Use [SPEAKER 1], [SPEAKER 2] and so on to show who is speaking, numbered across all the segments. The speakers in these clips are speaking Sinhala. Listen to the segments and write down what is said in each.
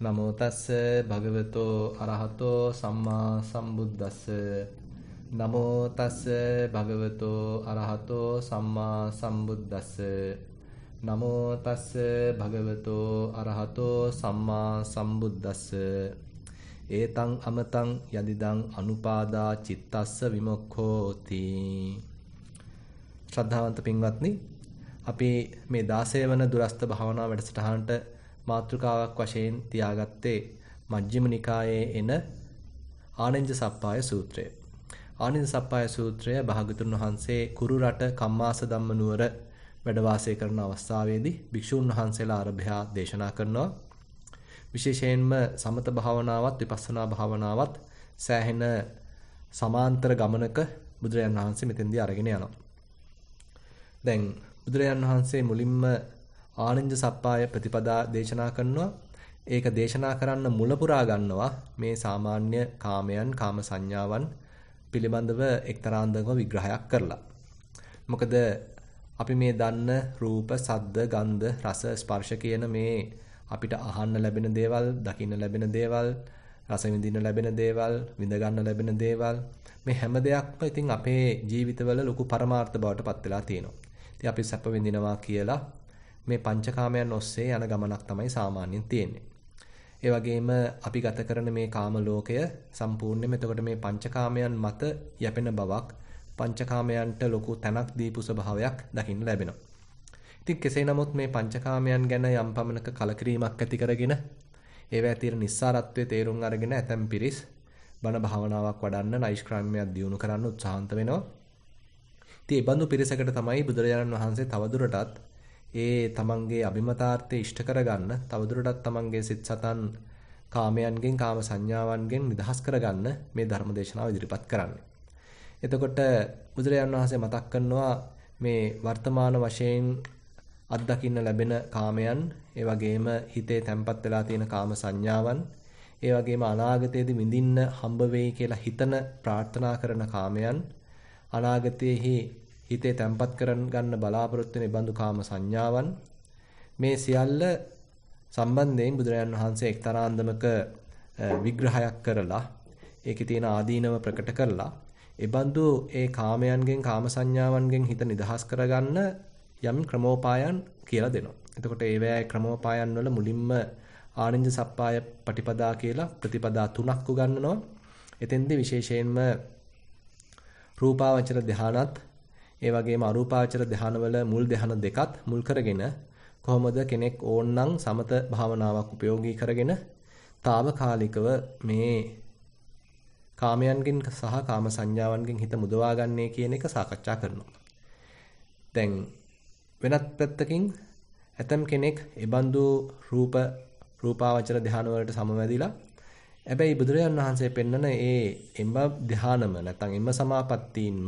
[SPEAKER 1] නමෝ තස්ස භගවතෝ අරහතෝ සම්මා සම්බුද්දස්ස නමෝ තස්ස භගවතෝ අරහතෝ සම්මා සම්බුද්දස්ස නමෝ තස්ස භගවතෝ අරහතෝ සම්මා සම්බුද්දස්ස ඒතං අමතං යදිදං අනුපාදා චිත්තස්ස විමුක්ඛෝති. ශ්‍රද්ධාවන්ත පින්වත්නි, අපි මේ 16 වන දුරස්ත භාවනා වැඩසටහනට මාතෘකාවක් වශයෙන් තියාගත්තේ මජ්ක්‍ධිම නිකායේ එන ආනෙන්ජ සප්පාය සූත්‍රය. ආනෙන්ජ සප්පාය සූත්‍රය භාගතුන් වහන්සේ කුරු රට කම්මාස ධම්ම නුවර වැඩ වාසය කරන අවස්ථාවේදී භික්ෂුන් වහන්සේලා ආරභ්‍යා දේශනා කරනවා. විශේෂයෙන්ම සමත භාවනාවත් විපස්සනා භාවනාවත් සෑහෙන සමාන්තර ගමනක බුදුරජාණන් වහන්සේ මෙතෙන්දී අරගෙන යනවා. දැන් බුදුරජාණන් වහන්සේ මුලින්ම ආනෙන්ජ සප්පාය ප්‍රතිපදා දේශනා කරනවා. ඒක දේශනා කරන්න මුල පුරා ගන්නවා මේ සාමාන්‍ය කාමයන්, කාම සංඥාවන් පිළිබඳව එක්තරාන්දම විග්‍රහයක් කරලා. මොකද අපි මේ දන්න රූප, සද්ද, ගන්ධ, රස, ස්පර්ශ කියන මේ අපිට අහන්න ලැබෙන දේවල්, දකින්න ලැබෙන දේවල්, රස විඳින්න ලැබෙන දේවල්, විඳ ගන්න ලැබෙන දේවල්, මේ හැම දෙයක්ම ඉතින් අපේ ජීවිතවල ලොකු පරමාර්ථ බවට පත් වෙලා තියෙනවා. ඉතින් අපි සැප විඳිනවා කියලා මේ පංචකාමයන් ඔස්සේ යන ගමනක් තමයි සාමාන්‍යයෙන් තියෙන්නේ. ඒ වගේම අපි ගත කරන මේ කාම ලෝකය සම්පූර්ණයෙන්ම එතකොට මේ පංචකාමයන් මත යැපෙන බවක්, පංචකාමයන්ට ලොකු තැනක් දීපු ස්වභාවයක් දකින්න ලැබෙනවා. ඉතින් කෙසේ නමුත් මේ පංචකාමයන් ගැන යම් පමණක කලකිරීමක් ඇති කරගෙන ඒවැය තියෙන නිස්සාරත්වයේ තේරුම් අරගෙන ඇතැම් පිරිස් බණ භාවනාවක් වඩන්න, නෛෂ්ක්‍රම්‍යයක් දියුණු කරන්න උත්සාහන්ත වෙනවා. ඉතින් මේ බඳු පිරිසකට තමයි බුදුරජාණන් වහන්සේ තවදුරටත් ඒ තමන්ගේ අභිමතාර්ථය ඉෂ්ට කරගන්න, තවදුරටත් තමන්ගේ සිත් සතන් කාමයන්ගෙන්, කාම සංඥාවන්ගෙන් නිදහස් කරගන්න මේ ධර්ම දේශනාව ඉදිරිපත් කරන්නේ. එතකොට බුදුරජාණන් වහන්සේ මතක් කරනවා මේ වර්තමාන වශයෙන් අත්දකින්න ලැබෙන කාමයන්, ඒ වගේම හිතේ තැම්පත් වෙලා තියෙන කාම සංඥාවන්, ඒ වගේම අනාගතයේදී විඳින්න හම්බ වෙයි කියලා හිතන, ප්‍රාර්ථනා කරන කාමයන්, අනාගතයේහි හිතේ තැම්පත් කරගන්න බලාපොරොත්තු වෙන බඳු කාම සංඥාවන්, මේ සියල්ල සම්බන්ධයෙන් බුදුරජාණන් වහන්සේ එක්තරා අන්දමක විග්‍රහයක් කරලා ඒකේ තියෙන ආදීනව ප්‍රකට කරලා ඒ බඳු ඒ කාමයන්ගෙන්, කාම සංඥාවන්ගෙන් හිත නිදහස් කරගන්න යම් ක්‍රමෝපායන් කියලා දෙනවා. එතකොට ඒවැය ක්‍රමෝපායන් වල මුලින්ම ආනෙන්ජ සප්පාය පටිපදා කියලා ප්‍රතිපදා 3ක් උගන්වනවා. එතෙන්දී විශේෂයෙන්ම රූපාවචර ධානත්, ඒ වගේම අරූපාවචර ධානවල මුල් ධාන දෙකත් මුල් කරගෙන කොහොමද කෙනෙක් ඕනනම් සමත භාවනාවක් උපයෝගී කරගෙන తాවකාලිකව මේ කාමයන්ගෙන් සහ කාම සංඥාවන්ගෙන් හිත මුදවා ගන්නේ කියන එක සාකච්ඡා කරනවා. දැන් වෙනත් පැත්තකින් ඇතම් කෙනෙක් ඒබඳු රූපාවචර ධාන වලට සමවැදිලා, හැබැයි බුදුරජාණන් වහන්සේ පෙන්වන ඒ එම්බ ධානම නැත්නම් එම්බ සමාපත්තීන්ම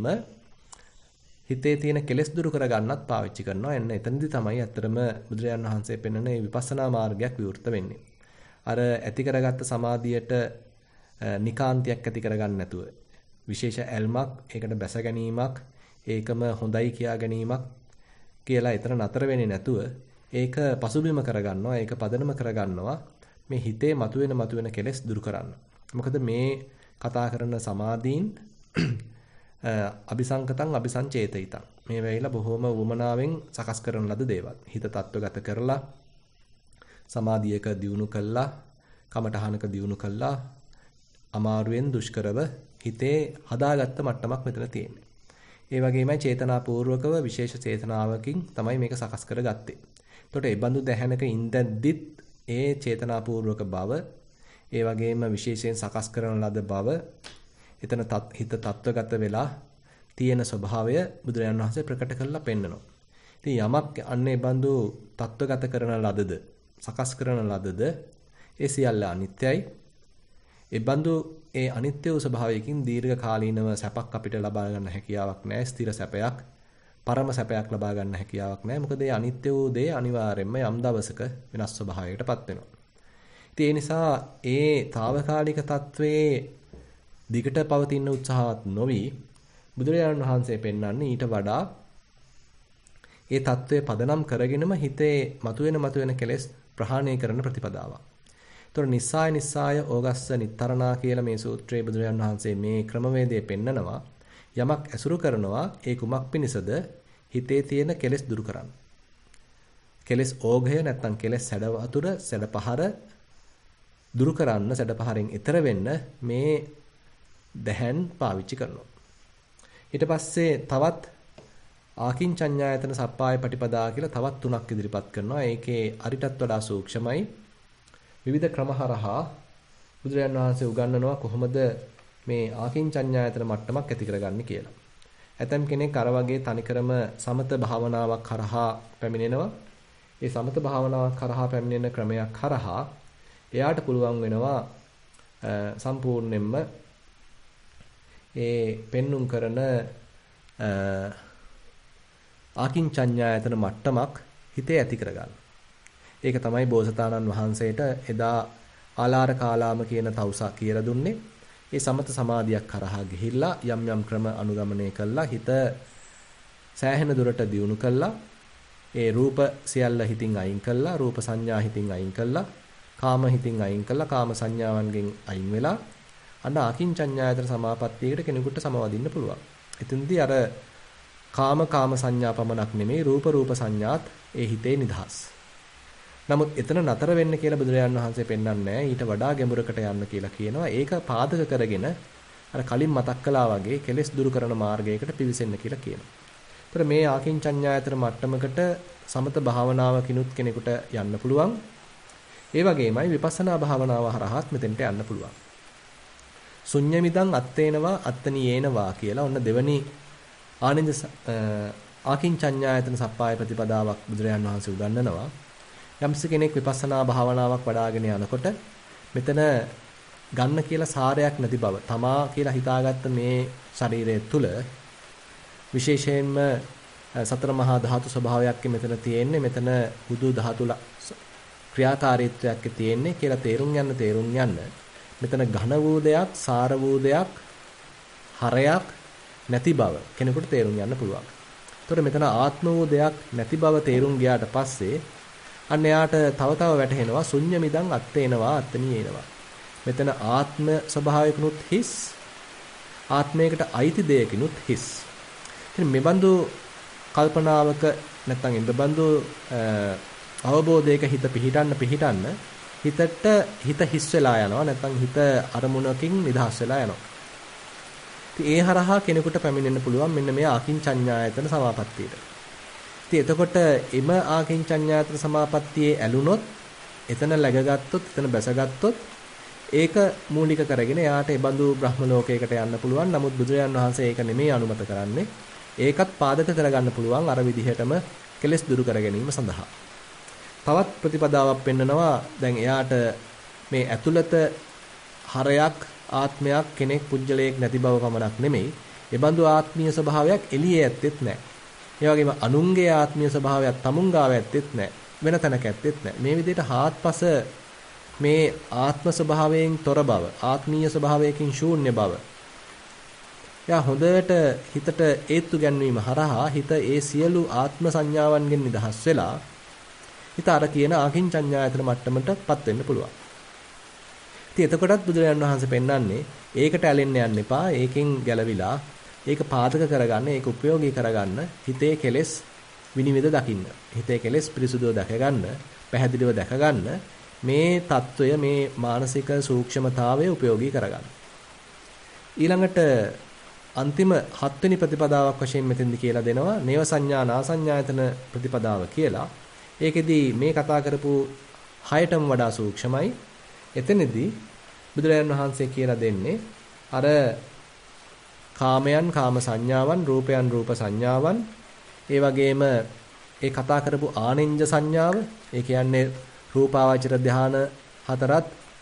[SPEAKER 1] හිතේ තියෙන කෙලෙස් දුරු කරගන්නත් පාවිච්චි කරනවා. එන්න එතනදී තමයි අත්‍තරම බුදුරජාණන් වහන්සේ පෙන්වන මේ විපස්සනා මාර්ගයක් විවෘත වෙන්නේ. අර ඇති කරගත්ත සමාධියට නිකාන්තියක් ඇති කරගන්න නැතුව, විශේෂ ඇල්මක්, ඒකට බැස ගැනීමක්, ඒකම හොඳයි කියා ගැනීමක් කියලා ඊතර නතර වෙන්නේ නැතුව ඒක පසුබිම කරගන්නවා, ඒක පදනම කරගන්නවා මේ හිතේ මතුවෙන කෙලෙස් දුරු කරන්න. මොකද මේ කතා කරන සමාධීන් අபிසංකතං අபிසංචේතිතං, මේ වෙයිලා බොහොම වමනාවෙන් සකස් කරන ලද දේවල්. හිත තත්වගත කරලා, සමාධියක දියුණු කළා, කමඨහනක දියුණු කළා, අමාරුවෙන් දුෂ්කරව හිතේ හදාගත්ත මට්ටමක් මෙතන තියෙන්නේ. ඒ වගේමයි චේතනාපූර්වකව විශේෂ චේතනාවකින් තමයි මේක සකස් කරගත්තේ. එතකොට ඒ බඳු දැහැනක ඉඳද්දිත් ඒ චේතනාපූර්වක බව, ඒ වගේම විශේෂයෙන් සකස් කරන ලද බව, එතන හිත තත්වගත වෙලා තියෙන ස්වභාවය බුදුරජාණන් වහන්සේ ප්‍රකට කරලා පෙන්නනවා. ඉතින් යමක් අන්නේ බඳු තත්වගත කරන ලදද, සකස් කරන ලදද, ඒ සියල්ල අනිත්‍යයි. ඒ බඳු ඒ අනිත්‍ය වූ ස්වභාවයකින් දීර්ඝ කාලීනව සැපක් අපිට ලබා ගන්න හැකියාවක් නැහැ. ස්ථිර සැපයක්, පරම සැපයක් ලබා ගන්න හැකියාවක් නැහැ. මොකද ඒ අනිත්‍ය වූ දේ අනිවාර්යයෙන්ම යම් දවසක වෙනස් ස්වභාවයකටපත් වෙනවා. ඉතින් ඒ නිසා ඒ తాවකාලික తත්වයේ දිගට පවතින උත්සාහවත් නොවි බුදුරජාණන් වහන්සේ පෙන්වන්නේ ඊට වඩා ඒ తත්වයේ පදනම් කරගෙනම හිතේ මතුවෙන කෙලෙස් ප්‍රහාණය කරන ප්‍රතිපදාවක්. ඒතර නිස්සාය ඕගස්ස නිත්තරණා කියලා මේ සූත්‍රයේ බුදුරජාණන් වහන්සේ මේ ක්‍රමවේදය පෙන්නනවා. යමක් ඇසුරු කරනවා ඒ කුමක් පිණිසද? හිතේ තියෙන කෙලෙස් දුරු කරන්න. කෙලෙස් ඕඝය නැත්නම් කෙලෙස් සැඩ වතුර සැඩපහර දුරු කරන්න සැඩපහරෙන් ඈතර වෙන්න මේ දැහන් පාවිච්චි කරනවා. ඊට පස්සේ තවත් ආකින්චඤ්ඤායතන සප්පාය පටිපදා කියලා තවත් තුනක් ඉදිරිපත් කරනවා. ඒකේ අරිටත් වඩා සූක්ෂමයි. විවිධ ක්‍රමහරහා බුදුරජාණන් වහන්සේ උගන්වනවා කොහොමද මේ ආකින්චඤ්ඤායතන මට්ටමක් ඇති කරගන්නේ කියලා. ඇතම් කෙනෙක් අර වගේ තනිකරම සමත භාවනාවක් කරහා පැමිණෙනවා. ඒ සමත භාවනාවක් කරහා පැමිණෙන ක්‍රමයක් කරහා එයාට පුළුවන් වෙනවා සම්පූර්ණයෙන්ම ඒ පෙන්눔 කරන ආකින්චඤ්ඤායතන මට්ටමක් හිතේ ඇති කරගන්න. ඒක තමයි බෝසතාණන් වහන්සේට එදා ආලාර කාලාම කියන තවුසා කියලා දුන්නේ. ඒ සමත සමාධියක් කරහා ගිහිල්ලා යම් යම් ක්‍රම අනුගමනය කළා හිත සෑහෙන දුරට දියුණු කළා. ඒ රූප සියල්ල හිතින් අයින් කළා. රූප සංඥා හිතින් අයින් කළා. කාම හිතින් අයින් කළා. කාම සංඥාවන්ගෙන් අයින් වෙලා අන්න ආකින්චඤ්ඤායතන සමාපත්තියකට කෙනෙකුට සමවදින්න පුළුවන්. එතෙන්දී අර කාම සංඥා පමණක් නෙමෙයි රූප සංඥාත් ඒ හිතේ නිදහස්. නමුත් එතන නතර වෙන්න කියලා බුදුරජාණන් වහන්සේ පෙන්වන්නේ ඊට වඩා ගැඹුරකට යන්න කියලා කියනවා. ඒක පාදක කරගෙන අර කලින් මතක් කළා වගේ කෙලෙස් දුරු කරන මාර්ගයකට පිවිසෙන්න කියලා කියනවා. ඒතර මේ ආකින්චඤ්ඤායතන මට්ටමකට සමත භාවනාවකිනුත් කෙනෙකුට යන්න පුළුවන්. ඒ වගේමයි විපස්සනා භාවනාව හරහාත් මෙතෙන්ට යන්න පුළුවන්. ශුඤ්ඤමිදං අත්තේනවා අත්තනියේනවා කියලා ඔන්න දෙවනි ආනන්ද ආකින්චඤ්ඤායතන සප්පාය ප්‍රතිපදාවක් බුදුරජාණන් වහන්සේ උගන්වනවා. යම්ස කෙනෙක් විපස්සනා භාවනාවක් වඩ아가ගෙන යනකොට මෙතන ගන්න කියලා සාරයක් නැති බව තමා කියලා හිතාගත්ත මේ ශරීරය තුල විශේෂයෙන්ම සතර මහා ධාතු ස්වභාවයක් මෙතන තියෙන්නේ. මෙතන හුදු ධාතු ක්‍රියාකාරීත්වයක් තියෙන්නේ කියලා තේරුම් යන්න මෙතන ඝන වූ දෙයක් සාර වූ දෙයක් හරයක් නැති බව කෙනෙකුට තේරුම් යන්න පුළුවන්. ඒතකොට මෙතන ආත්ම වූ දෙයක් නැති බව තේරුම් ගියාට පස්සේ අන්න එයාට තව වැටහෙනවා ශුන්‍ය මිදං අත්තේනවා අත්තනියේනවා. මෙතන ආත්ම ස්වභාවයකිනුත් හිස් ආත්මයකට අයිති දෙයකිනුත් හිස්. ඉතින් මේ බඳු කල්පනාවක නැත්නම් ඉබඳු අවබෝධයක හිත පිහිටන්න හිත හිස් වෙලා යනවා නැත්නම් හිත අරමුණකින් නිදහස් වෙලා යනවා. ඉතින් ඒ හරහා කෙනෙකුට පැමිණෙන්න පුළුවන් මෙන්න මේ ආකින්චඤ්ඤායතන සමාපත්තියට. ඉතින් එතකොට එම ආකින්චඤ්ඤායතන සමාපත්තියේ ඇලුනොත් එතන läගගත්තොත් එතන බැසගත්තොත් ඒක මූලික කරගෙන යාට ඒ බඳු බ්‍රහ්ම ලෝකයකට යන්න පුළුවන්. නමුත් බුදුරජාන් වහන්සේ ඒක නෙමෙයි අනුමත කරන්නේ. ඒකත් පාදක කරගන්න පුළුවන් අර විදිහටම කෙලෙස් දුරු කර ගැනීම සඳහා. තවත් ප්‍රතිපදාවක් පෙන්නනවා. දැන් එයාට මේ ඇතුළත හරයක් ආත්මයක් කෙනෙක් පුජ්‍යලයක් නැති බව පමණක් නෙමෙයි. ඒ බඳු ආත්මීය ස්වභාවයක් එළියේ ඇත්තෙත් නැහැ. ඒ වගේම අනුන්ගේ ආත්මීය ස්වභාවයක් තමුන් ගාව ඇත්තෙත් නැහැ. වෙන තැනක ඇත්තෙත් නැහැ. මේ විදිහට හාත්පස මේ ආත්ම ස්වභාවයෙන් තොර බව, ආත්මීය ස්වභාවයකින් ශූන්‍ය බව. යා හොඳට හිතට ඒත්තු ගැන්වීම හරහා හිත ඒ සියලු ආත්ම සංඥාවන්ගෙන් නිදහස් වෙලා හිත අර කියන ආකින්චඤ්ඤායතන මට්ටමටපත් වෙන්න පුළුවන්. ඉතින් එතකොටත් බුදුරජාණන් වහන්සේ පෙන්වන්නේ ඒකට ඇලෙන්න යන්න එපා. ඒකෙන් ගැලවිලා ඒක පාදක කරගන්න, ඒක ප්‍රයෝගී කරගන්න, හිතේ කෙලෙස් විනිවිද දකින්න. හිතේ කෙලෙස් පිරිසුදුව දැකගන්න, පැහැදිලිව දැකගන්න මේ తত্ত্বය මේ මානසික සූක්ෂමතාවය ප්‍රයෝගී කරගන්න. ඊළඟට අන්තිම 7 වෙනි ප්‍රතිපදාවක් වශයෙන් මෙතෙන්දි කියලා දෙනවා නේව සංඥා නාසඤ්ඤායතන ප්‍රතිපදාව කියලා. ඒකෙදි මේ කතා කරපු 6ටම වඩා සූක්ෂමයි. එතනදී බුදුරජාණන් වහන්සේ කියලා දෙන්නේ අර කාමයන් කාම සංඥාවන්, රූපයන් රූප සංඥාවන්, ඒ වගේම ඒ කතා කරපු ආනෙන්ජ සංඥාව, ඒ කියන්නේ රූපාවචර ධාන හතරත්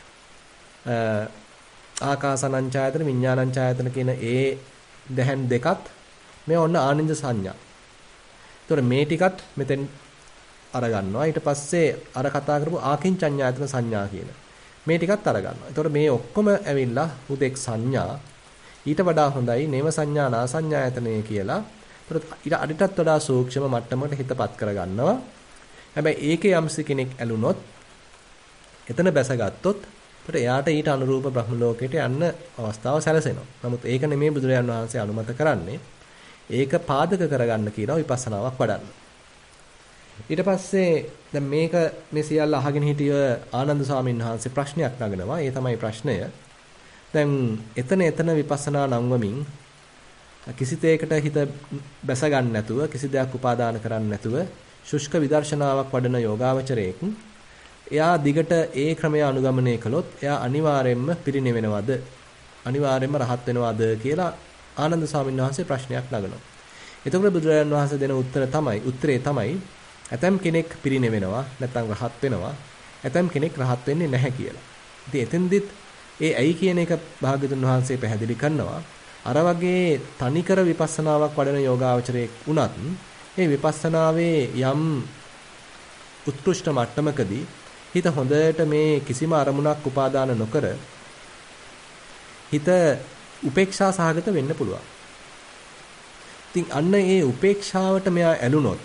[SPEAKER 1] ආකාසනංචායතන විඥානංචායතන කියන ඒ දැහන් දෙකත් මේ ඔන්න ආනෙන්ජ සංඥා. ඒතකොට මේ ටිකත් මෙතෙන් අරගන්නවා. ඊට පස්සේ අර කතා කරපු ආකින්චඤ්ඤායතන සංඥා කියන මේ ටිකත් අරගන්නවා. ඒතකොට මේ ඔක්කොම ඇවිල්ලා හුදෙක් සංඥා. ඊට වඩා හොඳයි නේව සංඥා නාසඤ්ඤායතනය කියලා. ඒතකොට ඊට අඩටත් වඩා සූක්ෂම මට්ටමකට හිතපත් කරගන්නවා. හැබැයි ඒකේ යම්සි කෙනෙක් ඇලුනොත් එතන බැසගත්තොත් එතකොට එයාට ඊට අනුරූප බ්‍රහ්ම ලෝකයට යන්න අවස්ථාව සැලසෙනවා. නමුත් ඒක නෙමෙයි බුදුරජාන් වහන්සේ අනුමත කරන්නේ. ඒක පාදක කරගන්න කියනවා විපස්සනාවක් වඩන්න. ඊට පස්සේ දැන් මේ සියල්ල අහගෙන හිටිය ආනන්ද ස්වාමීන් වහන්සේ ප්‍රශ්නයක් නගනවා. ඒ තමයි ප්‍රශ්නය. දැන් එතන විපස්සනා නංවමින් කිසි දෙයකට හිත බැස ගන්න නැතුව කිසි දෙයක් උපාදාන කරන්නේ නැතුව ශුෂ්ක විදර්ශනාවක් වඩන යෝගාවචරයෙක් එයා දිගට ඒ ක්‍රමය අනුගමනය කළොත් එයා අනිවාර්යයෙන්ම පිරිණිවෙනවද අනිවාර්යයෙන්ම රහත් වෙනවද කියලා ආනන්ද ස්වාමීන් වහන්සේ ප්‍රශ්නයක් නගනවා. එතකොට බුදුරජාණන් වහන්සේ දෙන උත්තරේ තමයි ඇතම් කෙනෙක් පිරිණිවෙනවා නැත්නම් රහත් වෙනවා. ඇතම් කෙනෙක් රහත් වෙන්නේ නැහැ කියලා. ඉතින් එතෙන්දිත් ඒ ඇයි කියන එක භාග්‍යතුන් වහන්සේ පැහැදිලි කරනවා. අර වගේ තනිකර විපස්සනාවක් වඩන යෝගාවචරයෙක් වුණත් මේ විපස්සනාවේ යම් උත්කෘෂ්ඨ මට්ටමකදී හිත හොඳට මේ කිසිම අරමුණක් උපාදාන නොකර හිත උපේක්ෂා සහගත වෙන්න පුළුවන්. ඉතින් අන්න ඒ උපේක්ෂාවට මෙයා ඇලුනොත්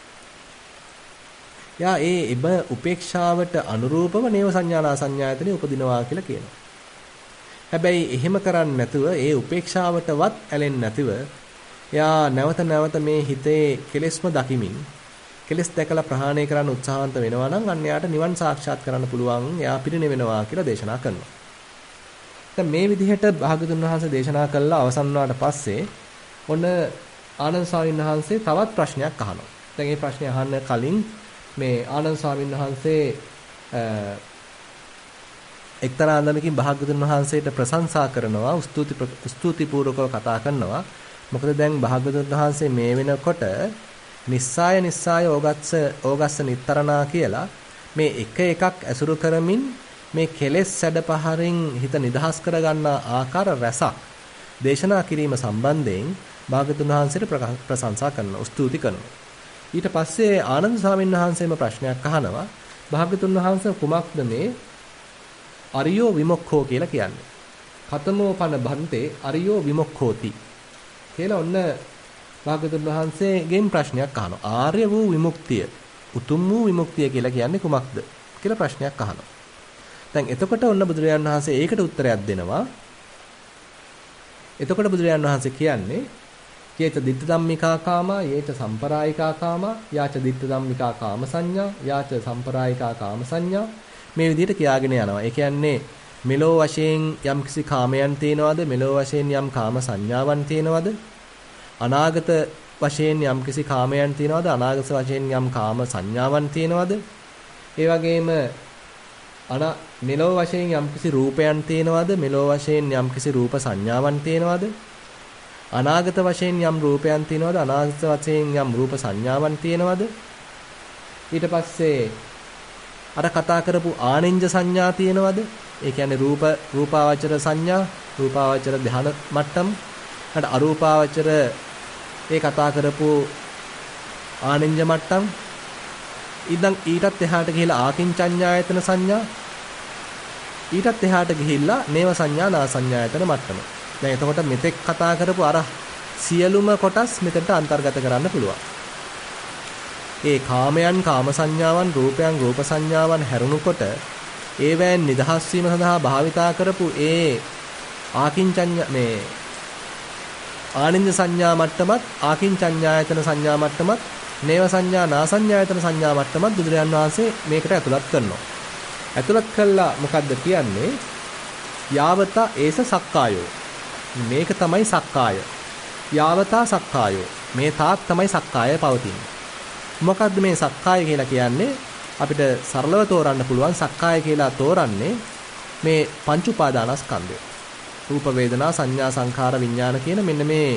[SPEAKER 1] යා ඒ උපේක්ෂාවට අනුරූපව නේව සංඥානා සංඥායතනෙ උපදිනවා කියලා කියනවා. හැබැයි එහෙම කරන්නේ නැතුව ඒ උපේක්ෂාවටවත් ඇලෙන්නේ නැතිව එයා නැවත නැවත මේ හිතේ කෙලෙස්ම දකිමින් කෙලෙස් දැකලා ප්‍රහාණය කරන්න උත්සාහන්ත වෙනවා නම් අන්න යාට නිවන් සාක්ෂාත් කරන්න පුළුවන්. එයා පිරිනිවෙනවා කියලා දේශනා කරනවා. දැන් මේ විදිහට භාගතුන් වහන්සේ දේශනා කළා අවසන් වුණාට පස්සේ ඔන්න ආනන්ද ස්වාමීන් වහන්සේ තවත් ප්‍රශ්නයක් අහනවා. දැන් මේ ප්‍රශ්නේ අහන්න කලින් මේ ආනන්ද ස්වාමීන් වහන්සේ එක්තරා අන්දමකින් භාග්‍යවතුන් වහන්සේට ප්‍රශංසා කරනවා ස්තුතිපූර්වකව කතා කරනවා. මොකද දැන් භාග්‍යවතුන් වහන්සේ මේ වෙනකොට නිස්සාය ඕගස්ස නිත්තරණා කියලා මේ එක එකක් ඇසුරු කරමින් මේ කෙලෙස් සැඩපහරින් හිත නිදහස් කරගන්නා ආකාර රැසක් දේශනා කිරීම සම්බන්ධයෙන් භාග්‍යවතුන් වහන්සේට ප්‍රශංසා කරනවා ස්තුති කරනවා. ඊට පස්සේ ආනන්ද ස්වාමීන් වහන්සේම ප්‍රශ්නයක් අහනවා. භාග්‍යවතුන් වහන්සේ කුමක්ද මේ අරියෝ විමුක්ඛෝ කියලා කියන්නේ. කතමෝ පන බන්තේ අරියෝ විමුක්ඛෝති කියලා ඔන්න භාග්‍යවතුන් වහන්සේගෙන් ප්‍රශ්නයක් අහනවා. ආර්ය වූ විමුක්තිය, උතුම් වූ විමුක්තිය කියලා කියන්නේ කුමක්ද කියලා ප්‍රශ්නයක් අහනවා. දැන් එතකොට ඔන්න බුදුරජාණන් වහන්සේ ඒකට උත්තරයක් දෙනවා. එතකොට බුදුරජාණන් වහන්සේ කියන්නේ යේත දිට්ඨ ධම්මිකා කාමා යේත සම්පරායිකා කාමා යාච දිට්ඨ ධම්මිකා කාම සංඥා යාච සම්පරායිකා කාම සංඥා මේ විදිහට කියාගෙන යනවා. ඒ කියන්නේ මෙලෝ වශයෙන් යම්කිසි කාමයන් තියෙනවද? මෙලෝ වශයෙන් යම් කාම සංඥාවන් තියෙනවද? අනාගත වශයෙන් යම්කිසි කාමයන් තියෙනවද? අනාගත වශයෙන් යම් කාම සංඥාවන් තියෙනවද? ඒ වගේම මෙලෝ වශයෙන් යම්කිසි රූපයන් තියෙනවද? මෙලෝ වශයෙන් යම්කිසි රූප සංඥාවන් තියෙනවද? අනාගත වශයෙන් යම් රූපයන් තියෙනවද? අනාගත වශයෙන් යම් රූප සංඥාවන් තියෙනවද? ඊට පස්සේ අර කතා කරපු ආනෙන්ජ සංඥා තියෙනවද? ඒ කියන්නේ රූපාවචර සංඥා, රූපාවචර ධ්‍යාන මට්ටම්, ඊට අරූපාවචර ඒ කතා කරපු ආනෙන්ජ මට්ටම්. ඉතින් ඊටත් එහාට ගිහිලා ආකින්චඤ්ඤායතන සංඥා. ඊටත් එහාට ගිහිල්ලා නේව සංඥා නා සංඥායතන මට්ටම. දැන් එතකොට මෙතෙක් කතා කරපු අර සියලුම කොටස් මෙතනට අන්තර්ගත කරන්න පුළුවන්. ඒ කාමයන් කාම සංඥාවන් රූපයන් රූප සංඥාවන් හැරුණුකොට ඒවැන් නිදහස් වීම සඳහා භාවිතා කරපු ඒ ආකින්චඤ්ඤ මේ ආනින්ද සංඥා මට්ටමත් ආකින්චඤ්ඤායතන සංඥා මට්ටමත් නේව සංඥා නා සංඥායතන සංඥා මට්ටමත් බුදුරජාන් වහන්සේ මේකට ඇතුළත් කරනවා. ඇතුළත් කළා මොකද්ද කියන්නේ? යාවතා ඒස සක්කායෝ. මේක තමයි සක්කාය. යාවතා සක්කායෝ. මේ තාක් තමයි සක්කාය පවතින්නේ. මොකද්ද මේ සක්කාය කියලා කියන්නේ? අපිට සරලව තෝරන්න පුළුවන් සක්කාය කියලා තෝරන්නේ මේ පංච උපාදානස්කන්ධය. රූප වේදනා සංඥා සංඛාර විඥාන කියන මෙන්න මේ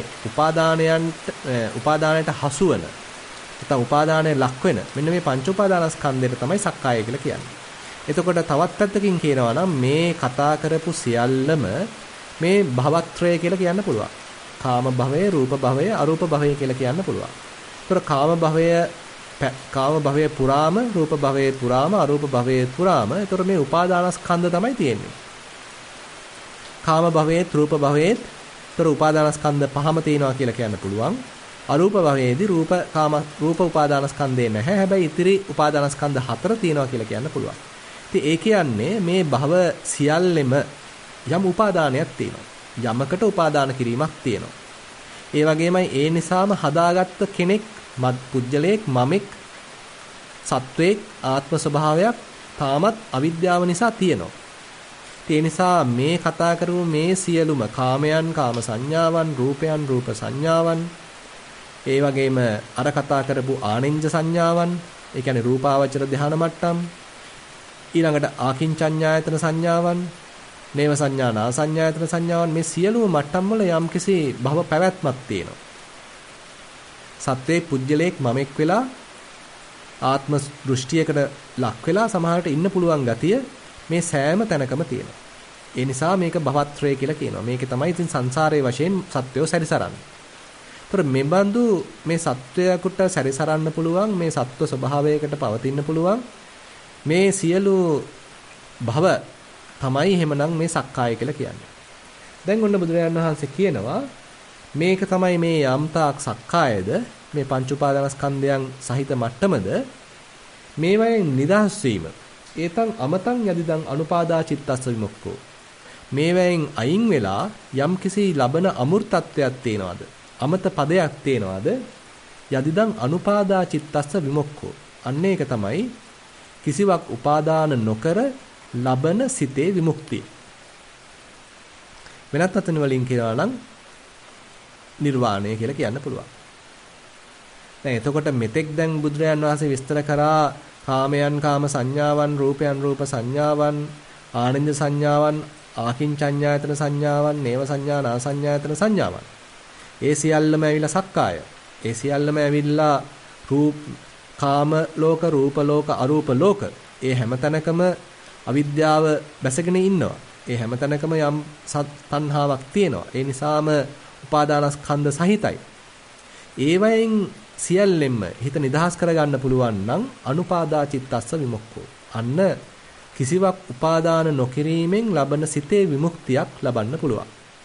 [SPEAKER 1] උපාදානයට හසු වෙන නැත්නම් උපාදානයේ ලක් වෙන මෙන්න මේ පංච උපාදානස්කන්ධයට තමයි සක්කාය කියලා කියන්නේ. එතකොට තවත් පැත්තකින් කියනවා නම් මේ කතා කරපු සියල්ලම මේ භවත්‍රය කියලා කියන්න පුළුවන්. කාම භවය, රූප භවය, අරූප භවය කියලා කියන්න පුළුවන්. ඒතර කාම භවය පුරාම, රූප භවය පුරාම, අරූප භවය පුරාම ඒතර මේ උපාදානස්කන්ධ තමයි තියෙන්නේ. කාම භවයේත් රූප භවයේත් ඒතර උපාදානස්කන්ධ පහම තියෙනවා කියලා කියන්න පුළුවන්. අරූප භවයේදී රූප උපාදානස්කන්ධේ නැහැ. හැබැයි ඉතිරි උපාදානස්කන්ධ හතර තියෙනවා කියලා කියන්න පුළුවන්. ඉතින් ඒ කියන්නේ මේ භව සියල්ලෙම යම් උපාදානයක් තියෙනවා. යමකට උපාදාන කිරීමක් තියෙනවා. ඒ වගේමයි ඒ නිසාම හදාගත්ත කෙනෙක්, පුජ්‍යලයක්, මමෙක්, සත්වයක්, ආත්ම ස්වභාවයක් තාමත් අවිද්‍යාව නිසා තියෙනවා. ඒ නිසා මේ කතා කරමු මේ සියලුම කාමයන්, කාම සංඥාවන්, රූපයන්, රූප සංඥාවන්, ඒ වගේම අර කතා කරපු ආනෙන්ජ සංඥාවන්, ඒ කියන්නේ රූපාවචර ධාන මට්ටම්, ඊළඟට ආකින්චඤ්ඤායතන සංඥාවන්, නේව සංඥා, නා සංඥායතන සංඥාවන්, මේ සියලුම මට්ටම් වල යම්කිසි භව පැවැත්මක් තියෙනවා. සත්වයේ පුජ්‍යලයක් මමෙක් වෙලා ආත්ම දෘෂ්ටියකට ලක් වෙලා සමහරට ඉන්න පුළුවන් ගතිය මේ සෑම තැනකම තියෙනවා. ඒ නිසා මේක භවත්‍රය කියලා කියනවා. මේකේ තමයි ඉතින් සංසාරයේ වශයෙන් සත්වයෝ සැරිසරන්නේ. ඒතර මෙබඳු මේ සත්වයාකට සැරිසරන්න පුළුවන්, මේ සත්ව ස්වභාවයකට පවතින්න පුළුවන් මේ සියලු භව තමයි එහෙමනම් මේ සක්කාය කියලා කියන්නේ. දැන් ඔන්න බුදුරජාණන් වහන්සේ කියනවා මේක තමයි මේ යම්තාක් සක්කායද, මේ පංච උපාදානස්කන්ධයන් සහිත මට්ටමද, මේවයෙන් නිදහස් වීම. ඒතං අමතං යදිදං අනුපාදා චිත්තස්ස විමුක්ඛෝ. මේවයෙන් අයින් වෙලා යම්කිසි ලබන අමෘතත්වයක් තියනවාද, අමත පදයක් තියනවාද, යදිදං අනුපාදා චිත්තස්ස විමුක්ඛෝ. අන්න ඒක තමයි කිසිවක් උපාදාන නොකර ලබන සිතේ විමුක්තිය. වෙනත් අතන වලින් කියනවා නම් නිර්වාණය කියලා කියන්න පුළුවන්. දැන් එතකොට මෙතෙක් දැන් බුදුරජාන් වහන්සේ විස්තර කරා කාමයන්, කාම සංඥාවන්, රූපයන්, රූප සංඥාවන්, ආනන්ද සංඥාවන්, ආකින්චඤ්ඤායතන සංඥාවන්, නේව සංඥා, නා සංඥායතන සංඥාවන්. ඒ සියල්ලම ඇවිල්ලා සක්කාය. ඒ සියල්ලම ඇවිල්ලා කාම ලෝක, රූප ලෝක, අරූප ලෝක. ඒ හැමතැනකම අවිද්‍යාව බැසගෙන ඉන්නවා. ඒ හැමතැනකම යම් තණ්හාවක් තියෙනවා. ඒ නිසාම උපාදානස්කන්ධ සහිතයි. ඒවයින් සියල්ලෙන්ම හිත නිදහස් කරගන්න පුළුවන් නම් අනුපාදා චිත්තස්ස විමුක්ඛෝ. අන්න කිසිවක් උපාදාන නොකිරීමෙන් ලබන සිතේ විමුක්තියක් ලබන්න පුළුවන්.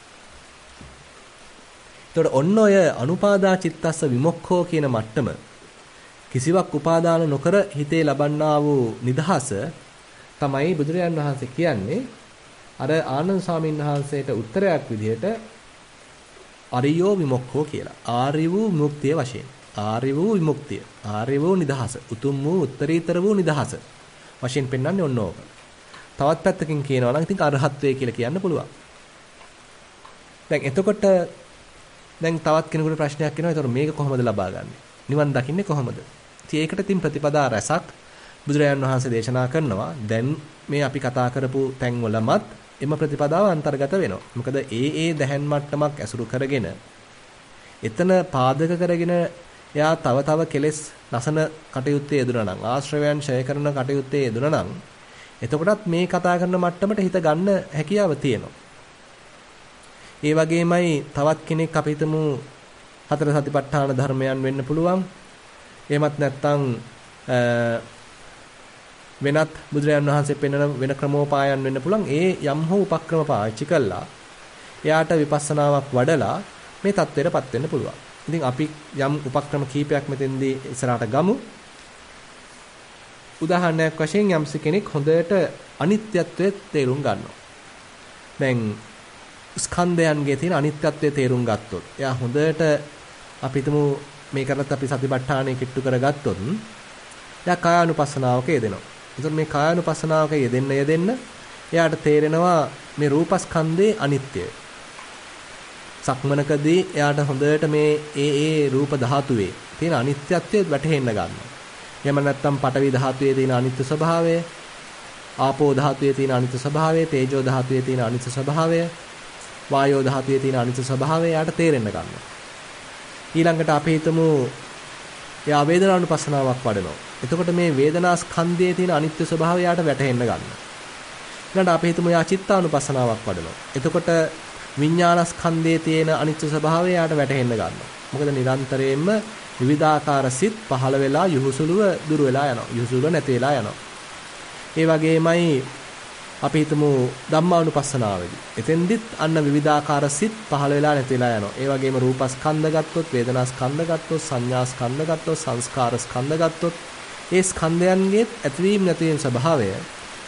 [SPEAKER 1] එතකොට ඔන්න ඔය අනුපාදා චිත්තස්ස විමුක්ඛෝ කියන මට්ටම, කිසිවක් උපාදාන නොකර හිතේ ලබන්නා වූ නිදහස තමයි බුදුරජාන් වහන්සේ කියන්නේ අර ආනන්ද ස්වාමීන් වහන්සේට උත්තරයක් විදිහට අරියෝ විමුක්ඛෝ කියලා. ආර්ය වූ විමුක්තිය වශයෙන්. ආර්ය වූ විමුක්තිය. ආර්ය වූ නිදහස. උතුම් වූ උත්තරීතර වූ නිදහස වශයෙන් පෙන්වන්නේ ඔන්න ඕක. තවත් පැත්තකින් කියනවා නම් ඉතින් අරහත්ත්වය කියලා කියන්න පුළුවන්. දැන් එතකොට දැන් තවත් කෙනෙකුට ප්‍රශ්නයක් එනවා. ඒතකොට මේක කොහොමද ලබා ගන්නෙ? නිවන් දකින්නේ කොහොමද? ඉතින් ඒකට තින් ප්‍රතිපදා රැසක් බුදුරජාණන් වහන්සේ දේශනා කරනවා. දැන් මේ අපි කතා කරපු තැන්වලමත් එම ප්‍රතිපදාව අන්තර්ගත වෙනවා. මොකද ඒ දැහැන් මට්ටමක් ඇසුරු කරගෙන එතන පාදක කරගෙන එයා තව කෙලෙස් නසන කටයුත්තේ යෙදුණා නම්, ආශ්‍රවයන් ඡය කරන කටයුත්තේ යෙදුණා නම්, එතකොටත් මේ කතා කරන මට්ටමට හිත ගන්න හැකියාව තියෙනවා. ඒ වගේමයි තවත් කෙනෙක් අපි හිතමු හතර සතිපට්ඨාන ධර්මයන් වෙන්න පුළුවන්. එහෙමත් නැත්නම් වෙනත් බුදුරජාණන් වහන්සේ පෙන්වන වෙන ක්‍රමෝපායන් වෙන්න පුළුවන්. ඒ යම් හෝ උපක්‍රම පාවිච්චි කළා එයාට විපස්සනාවක් වඩලා මේ தත්ත්වයටපත් වෙන්න පුළුවන්. ඉතින් අපි යම් උපක්‍රම කීපයක් මෙතෙන්දී ඉස්සරහට ගමු. උදාහරණයක් වශයෙන් යම්ස කෙනෙක් හොඳට අනිත්‍යත්වයේ තේරුම් ගන්නවා. දැන් ස්කන්ධයන්ගේ තියෙන අනිත්‍යත්වයේ තේරුම් ගත්තොත් එයා හොඳට අපි හිතමු මේ කරත් අපි සතිපට්ඨානෙ කිට්ටු කරගත්තොත් එයා කායානුපස්සනාවක යෙදෙනවා. එතකොට මේ කායානුපස්සනාවක යෙදෙන්න එයාට තේරෙනවා මේ රූපස්කන්ධේ අනිත්‍යය. සක්මනකදී එයාට හොඳට මේ ඒ රූප ධාතුවේ තියෙන අනිත්‍යත්වය වැටහෙන්න ගන්නවා. එහෙම නැත්නම් පඨවි ධාතුවේ තියෙන අනිත්‍ය ස්වභාවය, ආපෝ ධාතුවේ තියෙන අනිත්‍ය ස්වභාවය, තේජෝ ධාතුවේ තියෙන අනිත්‍ය ස්වභාවය, වායෝ ධාතුවේ තියෙන අනිත්‍ය ස්වභාවය එයාට තේරෙන්න ගන්නවා. ඊළඟට අපි හිතමු එයා වේදනානුපස්සනාවක් වඩනවා. එතකොට මේ වේදනා ස්කන්ධයේ තියෙන අනිත්‍ය ස්වභාවය යාට වැටහෙන්න ගන්නවා. ඊළඟට අපි හිතමු යා චිත්තානුපස්සනාවක් වඩනවා. එතකොට විඥාන ස්කන්ධයේ තියෙන අනිත්‍ය ස්වභාවය යාට වැටහෙන්න ගන්නවා. මොකද නිරන්තරයෙන්ම විවිධාකාර සිත් පහළ වෙලා යහුසුලුව දුර වෙලා යනවා. යහුසුලුව නැති වෙලා යනවා. ඒ වගේමයි අපි හිතමු ධම්මානුපස්සනාවේදී. එතෙන්දිත් අන්න විවිධාකාර සිත් පහළ වෙලා නැති වෙලා යනවා. ඒ වගේම රූපස්කන්ධ ගත්තොත්, වේදනාස්කන්ධ ගත්තොත්, සංඥාස්කන්ධ ගත්තොත්, සංස්කාරස්කන්ධ ගත්තොත්, ඒ ස්කන්ධයන්ගේ ඇතිවීම නැතිවීම ස්වභාවය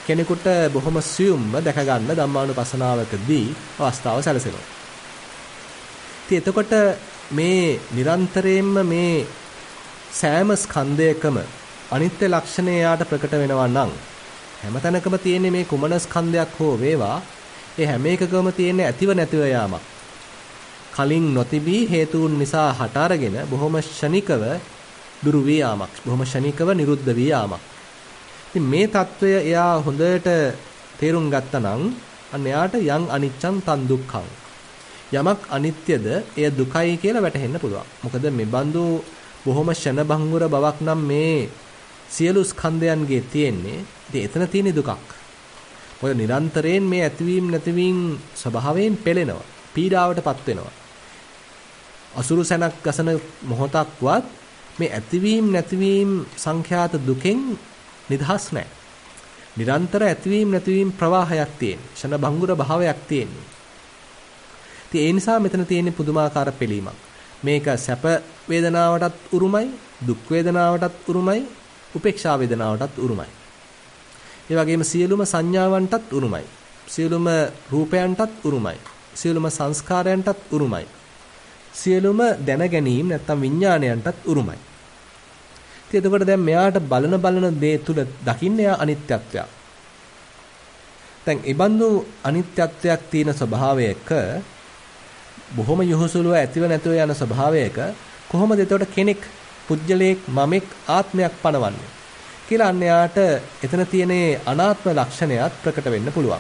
[SPEAKER 1] කෙනෙකුට බොහොම සියුම්ව දැක ගන්න ධම්මානුපස්සනාවකදී අවස්ථාව සැලසෙනවා. ඉතින් එතකොට මේ නිරන්තරයෙන්ම මේ සෑම ස්කන්ධයකම අනිත්‍ය ලක්ෂණය යාට ප්‍රකට වෙනවා නම් හැමතැනකම තියෙන්නේ මේ කුමන ස්කන්ධයක් හෝ වේවා ඒ හැම එකකම තියෙන්නේ ඇතිව නැතිව යාමක්. කලින් නොතිබී හේතුන් නිසා හට අරගෙන බොහොම ෂණිකව දුරු වී යාමක්. බොහොම ෂණිකව නිරුද්ධ වී යාමක්. ඉතින් මේ తত্ত্বය එයා හොඳට තේරුම් ගත්තා නම් අන්න එයාට යං අනිච්ඡං තන් දුක්ඛං. යමක් අනිත්‍යද එය දුකයි කියලා වැටහෙන්න පුළුවන්. මොකද මේ බඳු බොහොම ෂණ භංගුර බවක් නම් මේ සියලු ස්කන්ධයන්ගේ තියෙන්නේ. ඉතින් එතන තියෙන දුකක්. මොකද නිරන්තරයෙන් මේ ඇතිවීම නැතිවීම ස්වභාවයෙන් පෙළෙනවා. පීඩාවටපත් වෙනවා. අසුරු සැනක් ගසන මොහොතක්වත් මේ ඇතිවීම නැතිවීම සංඛ්‍යාත දුකෙන් නිදහස් නැහැ. නිරන්තර ඇතිවීම නැතිවීම ප්‍රවාහයක් තියෙන. ෂණ භංගුර භාවයක් තියෙන්නේ. ඉතින් ඒ නිසා මෙතන තියෙන පුදුමාකාර පිළීමක්. මේක සැප වේදනාවටත් උරුමයි, දුක් වේදනාවටත් උරුමයි, උපේක්ෂා වේදනාවටත් උරුමයි. ඒ වගේම සියලුම සංඥාවන්ටත් උරුමයි. සියලුම රූපයන්ටත් උරුමයි. සියලුම සංස්කාරයන්ටත් උරුමයි. සියලුම දැන ගැනීම නැත්තම් විඥාණයන්ටත් උරුමයි. ඉතින් එතකොට දැන් මෙයාට බලන දේ තුල දකින්න යා අනිත්‍යත්වයක්. දැන් ඒ බඳු අනිත්‍යත්වයක් තියෙන ස්වභාවයක බොහොම යොහුසුලුව ඇතිව නැතිව යන ස්වභාවයක කොහොමද එතකොට කෙනෙක් පුජ්‍යලයක් මමෙක් ආත්මයක් පනවන්නේ කියලා අන්න යාට එතන තියෙන අනාත්ම ලක්ෂණයත් ප්‍රකට වෙන්න පුළුවන්.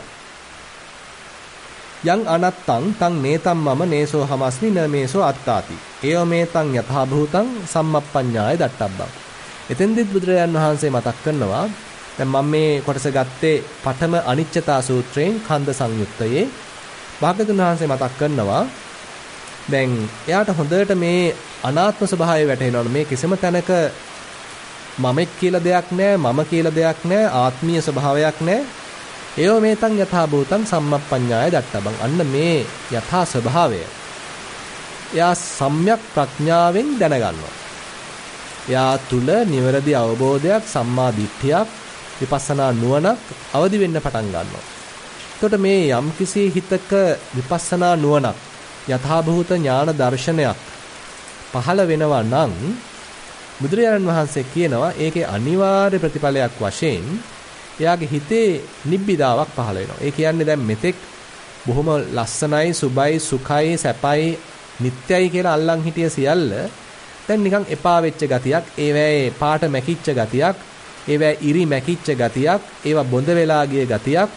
[SPEAKER 1] යං අනත්තං තං නේතම් මම නේසෝ හමස්මි න මේසෝ අත්තාති. ඒව මේතං යථා භූතං සම්මප්පඤ්ඤාය දට්ඨබ්බං. එතෙන්දිත් බුදුරජාන් වහන්සේ මතක් කරනවා දැන් මම මේ කොටස ගත්තේ පඨම අනිච්චතා සූත්‍රයෙන් ඛණ්ඩ සංයුත්තයේ භාගතුන් වහන්සේ මතක් කරනවා දැන් එයාට හොඳට මේ අනාත්ම ස්වභාවය වැටහෙනවනේ මේ කිසිම තැනක මමෙක් කියලා දෙයක් නැහැ මම කියලා දෙයක් නැහැ ආත්මීය ස්වභාවයක් නැහැ ඒව මේතං යථා භූතං සම්මප්පඤ්ඤාය දට්ඨබං අන්න මේ යථා ස්වභාවය එයා සම්‍යක් ප්‍රඥාවෙන් දැනගන්නවා එයා තුල නිවැරදි අවබෝධයක් සම්මා දිට්ඨියක් විපස්සනා නුවණක් අවදි වෙන්න පටන් ගන්නවා එතකොට මේ යම්කිසි හිතක විපස්සනා නුවණක් යථාභූත ඥාන දර්ශනයක් පහළ වෙනවා නම් බුදුරජාණන් වහන්සේ කියනවා ඒකේ අනිවාර්ය ප්‍රතිඵලයක් වශයෙන් එයාගේ හිතේ නිබ්බිදාවක් පහළ වෙනවා. ඒ කියන්නේ දැන් මෙතෙක් බොහොම ලස්සනයි, සුබයි, සුඛයි, සැපයි, නිට්ටයයි කියලා අල්ලන් හිටිය සියල්ල දැන් නිකන් එපා වෙච්ච ගතියක්, ඒවැයේ පාට මැකිච්ච ගතියක්, ඒවැයේ ඉරි මැකිච්ච ගතියක්, ඒවා බොඳ වෙලා ගිය ගතියක්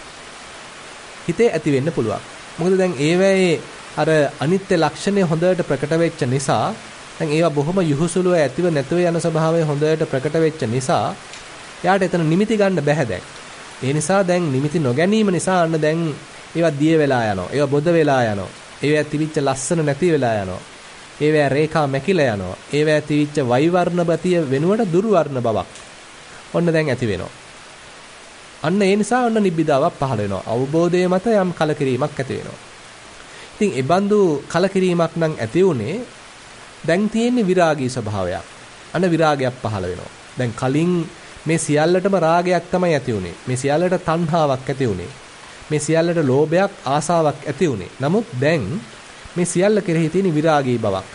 [SPEAKER 1] හිතේ ඇති වෙන්න පුළුවන්. මොකද දැන් ඒවැයේ අර අනිත්‍ය ලක්ෂණය හොඳට ප්‍රකට වෙච්ච නිසා දැන් ඒවා බොහොම යහුසුලුව ඇතිව නැතිව යන ස්වභාවය හොඳට ප්‍රකට වෙච්ච නිසා එයාට එතන නිමිති ගන්න බැහැ දැන්. ඒ නිසා දැන් නිමිති නොගැනීම නිසා අන්න දැන් ඒවා දිය වෙලා යනවා. ඒවා බොද වෙලා යනවා. ඒවා තිවිච්ච ලස්සන නැති වෙලා යනවා. ඒවා රේඛා මැකිලා යනවා. ඒවා තිවිච්ච වෛවර්ණ බතිය වෙනුවට දුර්වර්ණ බවක්. ඔන්න දැන් ඇති වෙනවා. අන්න ඒ නිසා ඔන්න නිබ්බිදාවක් පහළ වෙනවා. අවබෝධය මත යම් කලකිරීමක් ඇති වෙනවා. ඉතින් ඒ බඳු කලකිරීමක් නම් ඇති උනේ දැන් තියෙන්නේ විරාගී ස්වභාවයක්. අන්න විරාගයක් පහළ වෙනවා. දැන් කලින් මේ සියල්ලටම රාගයක් තමයි ඇති උනේ. මේ සියල්ලට තණ්හාවක් ඇති උනේ. මේ සියල්ලට ලෝභයක් ආසාවක් ඇති උනේ. නමුත් දැන් මේ සියල්ල කෙරෙහි තියෙන විරාගී බවක්.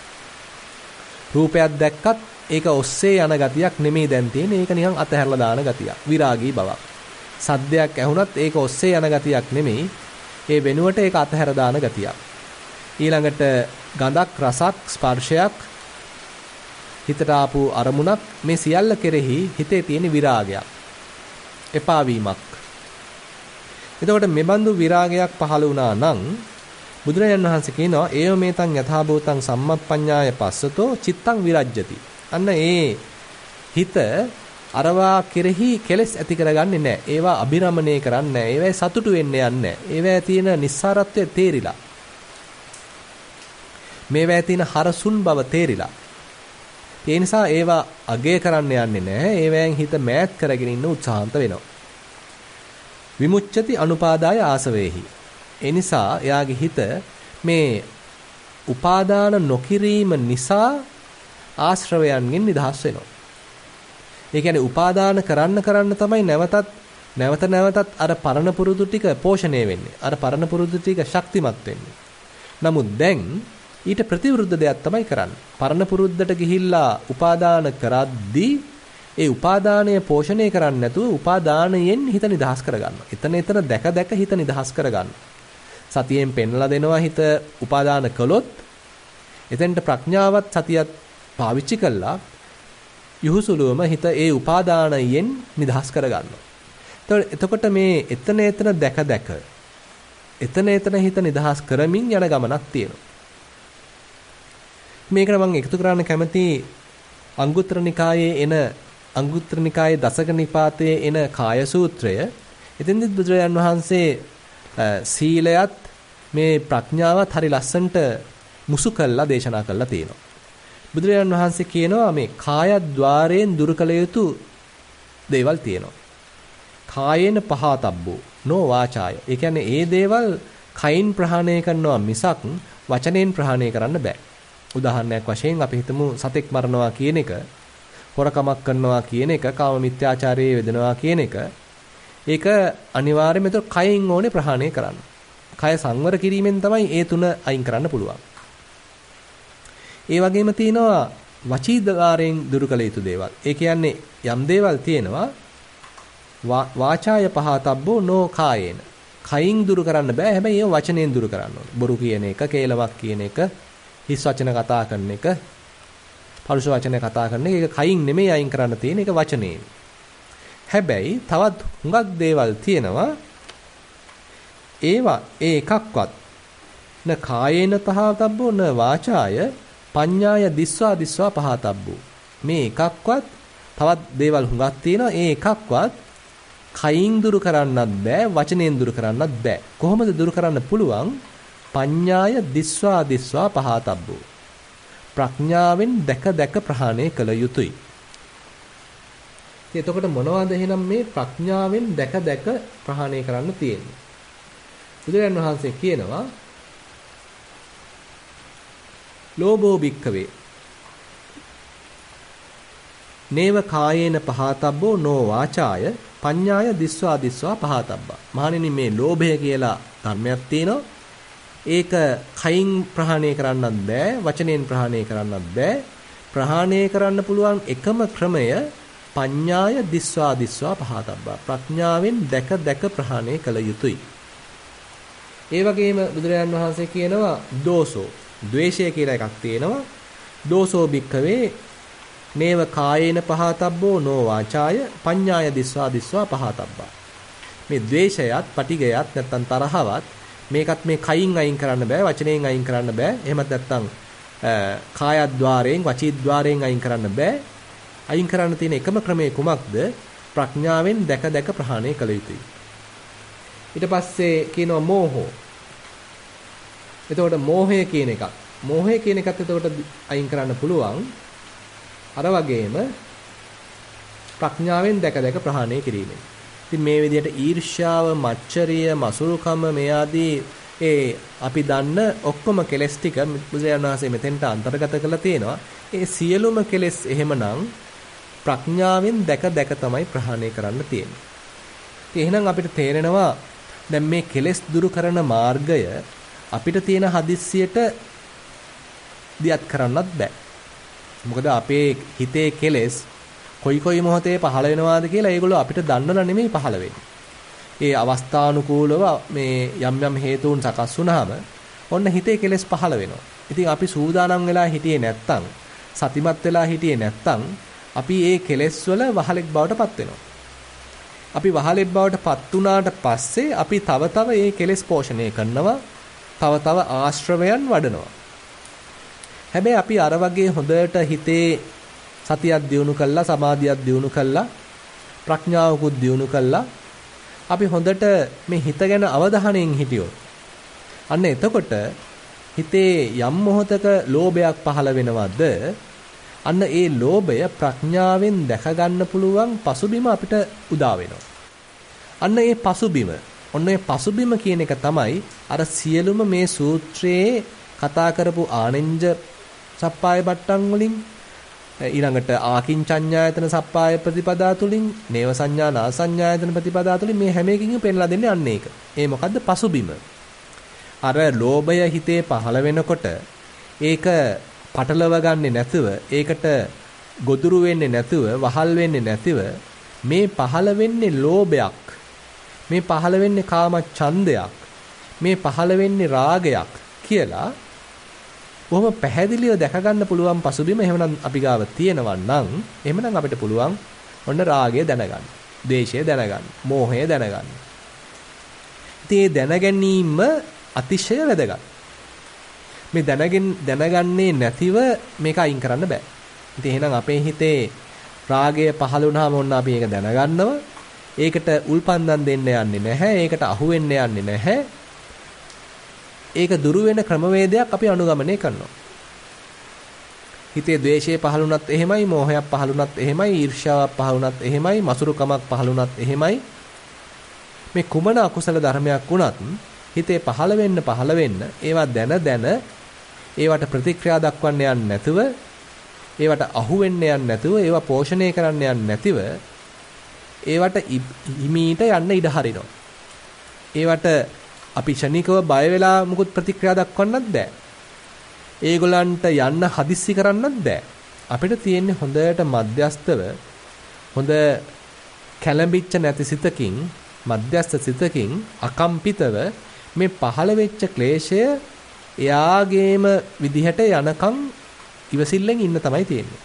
[SPEAKER 1] රූපයක් දැක්කත් ඒක ඔස්සේ යන ගතියක් නෙමෙයි දැන් තියෙන්නේ. ඒක නිකන් අතහැරලා දාන ගතියක්. විරාගී බවක්. සද්දයක් ඇහුණත් ඒක ඔස්සේ යන ගතියක් නෙමෙයි. ඒ වෙනුවට ඒක අතහැර දාන ගතියක්. ඊළඟට ගඳක් රසක් ස්පර්ශයක් හිතට ආපු අරමුණක් මේ සියල්ල කෙරෙහි හිතේ තියෙන විරාගයක්. එපා වීමක්. එතකොට මෙබඳු විරාගයක් පහළ වුණා නම් බුදුරජාණන් වහන්සේ කියනවා ඒව මේතං යථා භූතං සම්මප්පඤ්ඤාය පස්සතෝ චිත්තං විරජ්ජති. අන්න ඒ හිත අරවා කෙරෙහි කෙලෙස් ඇති කරගන්නේ නැහැ. ඒවා අබිරමණය කරන්නේ නැහැ. ඒවයි සතුටු වෙන්න යන්නේ නැහැ. ඒවැය තියෙන නිස්සාරත්වය තේරිලා. මේවැය තියෙන හරසුන් බව තේරිලා. ඒ නිසා ඒවා අගය කරන්න යන්නේ නැහැ. ඒවැයෙන් හිත මෑත් කරගෙන ඉන්න උත්සාහන්ත වෙනවා. විමුච්ඡති අනුපාදාය ආසවේහි. ඒ නිසා එයාගේ හිත මේ උපාදාන නොකිරීම නිසා ආශ්‍රවයන්ගෙන් නිදහස් වෙනවා. ඒ කියන්නේ උපාදාන කරන්න තමයි නැවතත් නැවත නැවතත් අර පරණ පුරුදු ටික පෝෂණය වෙන්නේ. අර පරණ පුරුදු ටික ශක්තිමත් වෙන්නේ. නමුත් දැන් ඊට ප්‍රතිවිරුද්ධ දෙයක් තමයි කරන්නේ. පරණ පුරුද්දට ගිහිල්ලා උපාදාන කරද්දී ඒ උපාදානය පෝෂණය කරන්නේ නැතුව උපාදානයෙන් හිත නිදහස් කරගන්නවා. එතන දැක දැක හිත නිදහස් කරගන්නවා. සතියෙන් පෙන්ලා දෙනවා හිත උපාදාන කළොත් එතෙන්ට ප්‍රඥාවත් සතියත් පාවිච්චි කළා යහුසුලුවම හිත ඒ උපාදානයෙන් නිදහස් කරගන්නවා. එතකොට මේ එතන දැක දැක එතන හිත නිදහස් කරමින් යන ගමනක් තියෙනවා. මේකට මම එකතු කරන්න කැමති අංගුත්තර නිකායේ දසක නිපාතයේ එන කාය සූත්‍රය. එතෙන්දිත් බුදුරජාන් වහන්සේ සීලයත් මේ ප්‍රඥාවත් හරි ලස්සනට මුසු කළා දේශනා කළා තියෙනවා. බුදුරජාන් වහන්සේ කියනවා මේ කායද්්වාරයෙන් දුරු කළ යුතු දේවල් තියෙනවා. කායේන පහතබ්බෝ නෝ වාචාය. ඒ කියන්නේ ඒ දේවල් කයින් ප්‍රහාණය කරනවා මිසක් වචනෙන් ප්‍රහාණය කරන්න බෑ. උදාහරණයක් වශයෙන් අපි හිතමු සතෙක් මරනවා කියන එක, හොරකමක් කරනවා කියන එක, කාම මිත්‍යාචාරයේ යෙදෙනවා කියන එක. ඒක අනිවාර්යයෙන්ම ඒතර කයින් ඕනේ ප්‍රහාණය කරන්න. කය සංවර කිරීමෙන් තමයි ඒ තුන අයින් කරන්න පුළුවන්. ඒ වගේම තියෙනවා වචීද්වාරයෙන් දුරු කළ යුතු දේවල්. ඒ කියන්නේ යම් දේවල් තියෙනවා වාචාය පහතබ්බෝ නෝ කායේන. කයින් දුරු කරන්න බෑ. හැබැයි ඒව වචනෙන් දුරු කරන්න ඕනේ. බොරු කියන එක, කේලමක් කියන එක, හිස් වචන කතා කරන එක, පරුෂ වචන කතා කරන එක, ඒක කයින් නෙමෙයි අයින් කරන්න තියෙන එක වචනයෙන්. හැබැයි තවත් හුඟක් දේවල් තියෙනවා ඒවා ඒ එකක්වත් න කායේන පහතබ්බෝ න වාචාය පඤ්ඤාය දිස්වා පහතබ්බෝ. මේ එකක්වත් තවත් දේවල් හුඟක් තියෙනවා ඒ එකක්වත් කයින් දුරු කරන්නත් බෑ වචනෙන් දුරු කරන්නත් බෑ. කොහොමද දුරු කරන්න පුළුවන්? පඤ්ඤාය දිස්වා පහතබ්බෝ. ප්‍රඥාවෙන් දැක දැක ප්‍රහාණය කළ යුතුයි. එතකොට මොනවද එහෙනම් මේ ප්‍රඥාවෙන් දැක දැක ප්‍රහාණය කරන්න තියෙන්නේ? බුදුරජාණන් වහන්සේ කියනවා ලෝභෝ භික්ඛවේ නේව කායේන පහතබ්බෝ නෝ වාචාය පඤ්ඤාය දිස්වා පහතබ්බා. මහණෙනි මේ ලෝභය කියලා ධර්මයක් තියෙනවා. ඒක කයින් ප්‍රහාණය කරන්නත් බෑ වචනෙන් ප්‍රහාණය කරන්නත් බෑ. ප්‍රහාණය කරන්න පුළුවන් එකම ක්‍රමය පඤ්ඤාය දිස්වා පහතබ්බා. ප්‍රඥාවෙන් දැක දැක ප්‍රහාණය කළ යුතුයි. ඒ වගේම බුදුරජාන් වහන්සේ කියනවා දෝසෝ ද්වේෂය කියලා එකක් තියෙනවා. දෝසෝ භික්ඛවේ නේව කායේන පහතබ්බෝ නෝ වාචාය පඤ්ඤාය දිස්වා පහතබ්බා. මේ ද්වේෂයත් පටිඝයත් නැත්තම් තරහවත් මේකත් මේ කයින් අයින් කරන්න බෑ වචනයෙන් අයින් කරන්න බෑ. එහෙමත් නැත්තම් කායද්්වාරයෙන් වචීද්්වාරයෙන් අයින් කරන්න බෑ. අයින් කරන්න තියෙන එකම ක්‍රමය කුමක්ද? ප්‍රඥාවෙන් දැක දැක ප්‍රහාණය කළ යුතුයි. ඊට පස්සේ කියනවා මෝහෝ. එතකොට මෝහය කියන එකත් එතකොට අයින් කරන්න පුළුවන්. අර වගේම ප්‍රඥාවෙන් දැක දැක ප්‍රහාණය කිරීමෙන්. ඉතින් මේ විදිහට ඊර්ෂ්‍යාව, මච්චරිය, මසුරුකම මේ ආදී අපි දන්න ඔක්කොම කෙලෙස් ටික බුදුරජාණන් වහන්සේ මෙතෙන්ට අන්තර්ගත කරලා තියෙනවා. ඒ සියලුම කෙලෙස් එහෙමනම් ප්‍රඥාවෙන් දැක දැක තමයි ප්‍රහාණය කරන්න තියෙන්නේ. ඉතින් එහෙනම් අපිට තේරෙනවා දැන් මේ කෙලෙස් දුරු කරන මාර්ගය අපිට තියෙන හදිස්සියට දියත් කරන්නත් බෑ. මොකද අපේ හිතේ කෙලෙස් කොයි මොහොතේ පහළ වෙනවාද කියලා ඒගොල්ලෝ අපිට දන්නලා නෙමෙයි පහළ වෙන්නේ. ඒ අවස්ථානුකූලව මේ යම් හේතුන් සකස් වුනහම ඔන්න හිතේ කෙලෙස් පහළ වෙනවා. ඉතින් අපි සූදානම් වෙලා හිටියේ නැත්තම්, සතිමත් වෙලා හිටියේ නැත්තම් අපි ඒ කෙලෙස් වල වහලෙක් බවට පත් වෙනවා. අපි වහලෙක් බවට පත් වුණාට පස්සේ අපි තව ඒ කෙලෙස් පෝෂණය කරනවා, තව ආශ්‍රවයන් වඩනවා. හැබැයි අපි අර වගේ හොඳට හිතේ සතියක් දියුණු කළා, සමාධියක් දියුණු කළා, ප්‍රඥාවකුත් දියුණු කළා. අපි හොඳට මේ හිත ගැන අවධානයෙන් හිටියොත් අන්න එතකොට හිතේ යම් මොහොතක ලෝභයක් පහළ වෙනවද අන්න ඒ ලෝභය ප්‍රඥාවෙන් දැක ගන්න පුළුවන් පසුබිම අපිට උදා වෙනවා. අන්න ඒ පසුබිම කියන එක තමයි අර සියලුම මේ සූත්‍රයේ කතා කරපු ආනෙන්ජ සප්පාය බට්ටම් වලින් ඊළඟට ආකින්චඤ්ඤායතන සප්පාය ප්‍රතිපදා තුලින් නේව සංඥා නා සංඥායතන ප්‍රතිපදා තුලින් මේ හැම එකකින්ම පෙන්ලා දෙන්නේ අන්න ඒක. ඒ මොකද්ද? පසුබිම. අර ලෝභය හිතේ පහළ වෙනකොට ඒක පටලව ගන්නේ නැතුව, ඒකට ගොදුරු වෙන්නේ නැතුව, වහල් වෙන්නේ නැතිව මේ පහළ වෙන්නේ ලෝභයක්. මේ පහළ වෙන්නේ කාම ඡන්දයක්. මේ පහළ වෙන්නේ රාගයක් කියලා බොහොම පැහැදිලිව දැක ගන්න පුළුවන් පසුබිම එහෙමනම් අපි ගාව තියෙනවා නම් එහෙමනම් අපිට පුළුවන් ඔන්න රාගය දැනගන්න, ද්වේෂය දැනගන්න, මෝහය දැනගන්න. ඉතින් මේ දැනගැනීම අතිශය වැදගත්. මේ දැනගන්නේ නැතිව මේක අයින් කරන්න බෑ. ඉතින් එහෙනම් අපේ හිතේ රාගය පහළ වුණාම ඔන්න අපි ඒක දැනගන්නවා. ඒකට උල්පන්දම් දෙන්න යන්නේ නැහැ. ඒකට අහු වෙන්න යන්නේ නැහැ. ඒක දුරු වෙන ක්‍රමවේදයක් අපි අනුගමනය කරනවා. හිතේ ද්වේෂය පහළ වුණත් එහෙමයි, මෝහයක් පහළ වුණත් එහෙමයි, ඊර්ෂ්‍යාවක් පහළ වුණත් එහෙමයි, මසුරුකමක් පහළ වුණත් එහෙමයි. මේ කුමන අකුසල ධර්මයක් වුණත් හිතේ පහළ වෙන්න ඒවා දැන ඒවට ප්‍රතික්‍රියා දක්වන්න යන්නේ නැතුව, ඒවට අහු වෙන්න යන්නේ නැතුව, ඒවා පෝෂණය කරන්න යන්නේ නැතිව ඒවට හිමීට යන්න ඉඩ හරිනවා. ඒවට අපි ශනිකව බය වෙලා මුකුත් ප්‍රතික්‍රියා දක්වන්නත් බෑ. ඒගොල්ලන්ට යන්න හදිස්සි කරන්නත් බෑ. අපිට තියෙන්නේ හොඳට මධ්‍යස්තව, හොඳ කැළඹිච්ච නැති සිතකින්, මධ්‍යස්ත සිතකින් අකම්පිතව මේ පහළ වෙච්ච ක්ලේශය එයාගේම විදිහට යනකම් ඉවසිල්ලෙන් ඉන්න තමයි තියෙන්නේ.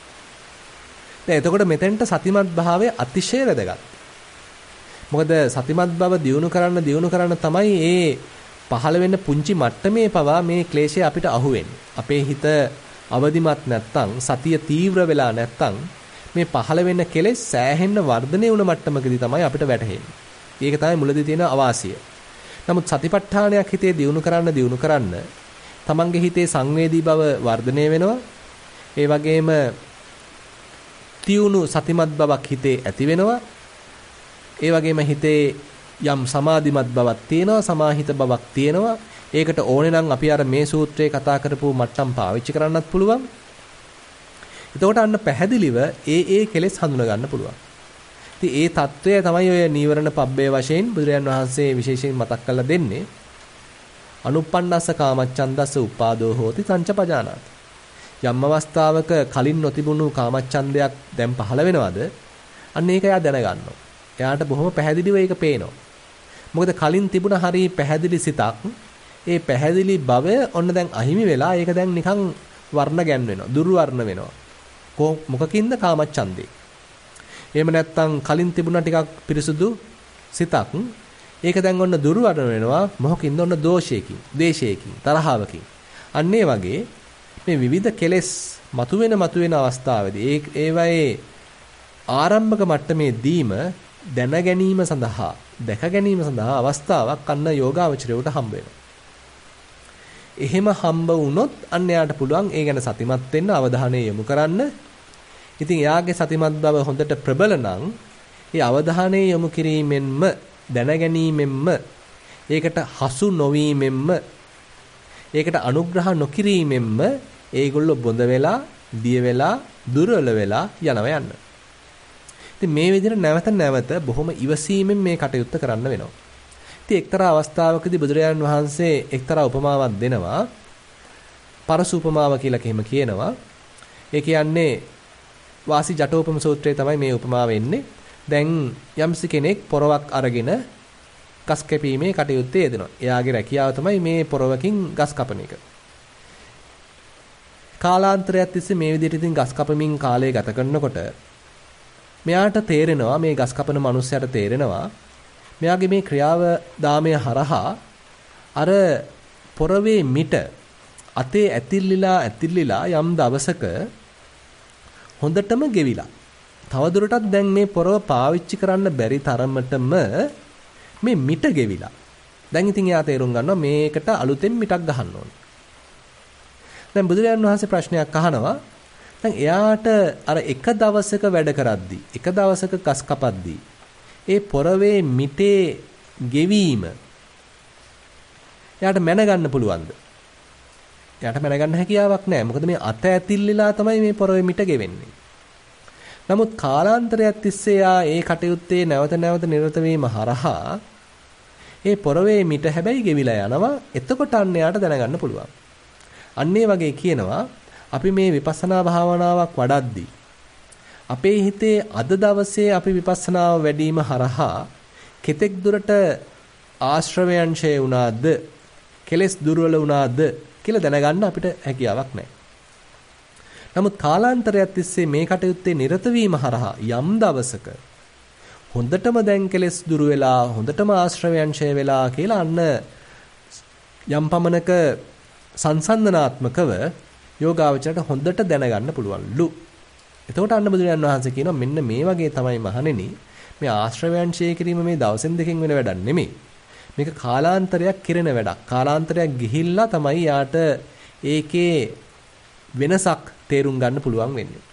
[SPEAKER 1] දැන් එතකොට මෙතෙන්ට සතිමත් භාවය අතිශය වැදගත්. මොකද සතිමත් බව දියුණු කරන්න තමයි ඒ පහළ වෙන පුංචි මට්ටමේ පවා මේ ක්ලේශය අපිට අහුවෙන්නේ. අපේ හිත අවදිමත් නැත්තම්, සතිය තීව්‍ර වෙලා නැත්තම් මේ පහළ වෙන කෙලෙස් සෑහෙන්න වර්ධනය වුණ මට්ටමකදී තමයි අපිට වැටහෙන්නේ. ඒක තමයි මුලදී තියෙන අවාසිය. නමුත් සතිපට්ඨානයක් හිතේ දියුණු කරන්න තමන්ගේ හිතේ සංවේදී බව වර්ධනය වෙනවා. ඒ වගේම තියුණු සතිමත් බවක් හිතේ ඇති වෙනවා. ඒ වගේම හිතේ යම් සමාධිමත් බවක් තියෙනවා, සමාහිත බවක් තියෙනවා. ඒකට ඕනේ නම් අපි අර මේ සූත්‍රයේ කතා කරපු මට්ටම් පාවිච්චි කරන්නත් පුළුවන්. එතකොට අන්න පැහැදිලිව ඒ කෙලෙස් හඳුනා ගන්න පුළුවන්. ඉතින් ඒ తত্ত্বය තමයි ඔය නීවරණ පබ්බේ වශයෙන් බුදුරජාන් වහන්සේ විශේෂයෙන් මතක් කරලා දෙන්නේ. අනුප්පන්නස්ස කාමච්ඡන්දස්ස උපාදෝ හෝති සංචපජානාති. යම් අවස්ථාවක කලින් නොතිබුණු කාමච්ඡන්දයක් දැන් පහළ වෙනවද? අන්න ඒක එයා දැනගන්නවා. එයාට බොහොම පැහැදිලිව ඒක පේනවා. මොකද කලින් තිබුණ හරිය පැහැදිලි සිතක්, ඒ පැහැදිලි බවය ඔන්න දැන් අහිමි වෙලා ඒක දැන් නිකන් වර්ණ ගැන්වෙනවා, දුර්වර්ණ වෙනවා. මොකකින්ද? කාමච්ඡන්දේ. එහෙම නැත්නම් කලින් තිබුණා ටිකක් පිරිසුදු සිතක්, ඒක දැන් ඔන්න දුර්වර්ණ වෙනවා. මොකකින්ද? ඔන්න දෝෂයකින්, දේශයකින්, තරහවකින්. අන්න ඒ වගේ මේ විවිධ කෙලෙස් මතුවෙන අවස්ථාවේදී ඒවයේ ආරම්භක මට්ටමේදීම දැන ගැනීම සඳහා, දැක ගැනීම සඳහා අවස්ථාවක් අන්න යෝගාවචරයට හම්බ වෙනවා. එහෙම හම්බ වුණොත් අන්න යාට පුළුවන් ඒ ගැන සතිමත් වෙන්න, අවධානය යොමු කරන්න. ඉතින් එයාගේ සතිමත් බව හොඳට ප්‍රබල නම් ඒ අවධානය යොමු කිරීමෙන්ම, දැන ගැනීමෙන්ම, ඒකට හසු නොවීමෙන්ම, ඒකට අනුග්‍රහ නොකිරීමෙන්ම ඒගොල්ලෝ බොඳ වෙලා, දිය වෙලා, දුර්වල වෙලා යන්න. ඉතින් මේ විදිහට නැවත බොහොම ඉවසීමෙන් මේ කටයුත්ත කරන්න වෙනවා. ඉතින් එක්තරා අවස්ථාවකදී බුදුරජාන් වහන්සේ එක්තරා උපමාවක් දෙනවා. පරස උපමාව කියලා කෙහෙම කියනවා. ඒ කියන්නේ වාසි ජටෝපම සූත්‍රයේ තමයි මේ උපමාව එන්නේ. දැන් යම්සි කෙනෙක් පොරවක් අරගෙන ගස් කැපීමේ කටයුත්තේ යෙදෙනවා. එයාගේ රැකියාව තමයි මේ පොරවකින් ගස් කපන එක. කාලාන්තරයක් තිස්සේ මේ විදිහට ඉතින් ගස් කපමින් කාලය ගත කරනකොට මෙයාට තේරෙනවා, මේ ගස් කපන මිනිස්සයාට තේරෙනවා මෙයාගේ මේ ක්‍රියාව දාමය හරහා අර පොරවේ මිට අතේ ඇතිල්ලිලා යම් දවසක හොඳටම ගෙවිලා. තවදුරටත් දැන් මේ පොරව පාවිච්චි කරන්න බැරි තරමටම මේ මිට ගෙවිලා. දැන් ඉතින් එයා තේරුම් ගන්නවා මේකට අලුතෙන් මිටක් ගහන්න ඕනේ. දැන් බුදුරජාණන් වහන්සේ ප්‍රශ්නයක් අහනවා. දැන් එයාට අර එක දවසක වැඩ කරද්දී, එක දවසක ගස් කපද්දී ඒ පොරවේ මිටේ ගෙවීම එයාට මැනගන්න පුළුවන්ද? එයාට මැනගන්න හැකියාවක් නැහැ. මොකද මේ අත ඇතිල්ලලා තමයි මේ පොරවේ මිට ගෙවෙන්නේ. නමුත් කාලාන්තරයක් තිස්සේ ඒ කටයුත්තේ නැවත නැවත නිරත වීම හරහා ඒ පොරවේ මිට හැබැයි ගෙවිලා යනවා. එතකොට අන්න යාට දැනගන්න පුළුවන්. අන්න ඒ වගේ කියනවා අපි මේ විපස්සනා භාවනාවක් වඩද්දී අපේ හිතේ අද දවසේ අපි විපස්සනාව වැඩිම හරහා කෙතෙක් දුරට ආශ්‍රවයන් ඡේ වුණාද, කෙලෙස් දුර්වල වුණාද කියලා දැනගන්න අපිට හැකියාවක් නැහැ. නමුත් කාලාන්තරයක් තිස්සේ මේ කටයුත්තේ නිරත වීම හරහා යම් දවසක හොඳටම දැන් කෙලෙස් දුරු වෙලා හොඳටම ආශ්‍රවයන් ඡය වෙලා කියලා අන්න යම් පමණක සංසන්දනාත්මකව යෝගාවචරයට හොඳට දැනගන්න පුළුවන්ලු. එතකොට අන්න බුදුරජාණන් වහන්සේ කියනවා මෙන්න මේ වගේ තමයි මහණෙනි මේ ආශ්‍රවයන් ඡය කිරීම මේ දවසෙන් දෙකෙන් වෙන වැඩක් නෙමෙයි. මේක කාලාන්තරයක් කිරෙන වැඩක්. කාලාන්තරයක් ගිහිල්ලා තමයි යාට ඒකේ වෙනසක් තේරුම් ගන්න පුළුවන් වෙන්නේ.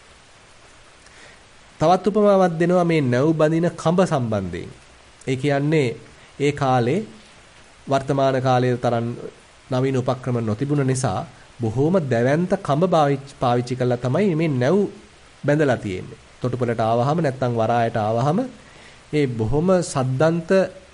[SPEAKER 1] තවත් උපමාවක් දෙනවා මේ නැව් බඳින කඹ සම්බන්ධයෙන්. ඒ කියන්නේ ඒ කාලේ වර්තමාන කාලයේ තරම් නවීන උපක්‍රම නොතිබුණ නිසා බොහෝම දැවැන්ත කඹ පාවිච්චි කරලා තමයි මේ නැව් බැඳලා තියෙන්නේ. තොටුපළට ආවහම නැත්නම් වරායට ආවහම ඒ බොහොම සද්දන්ත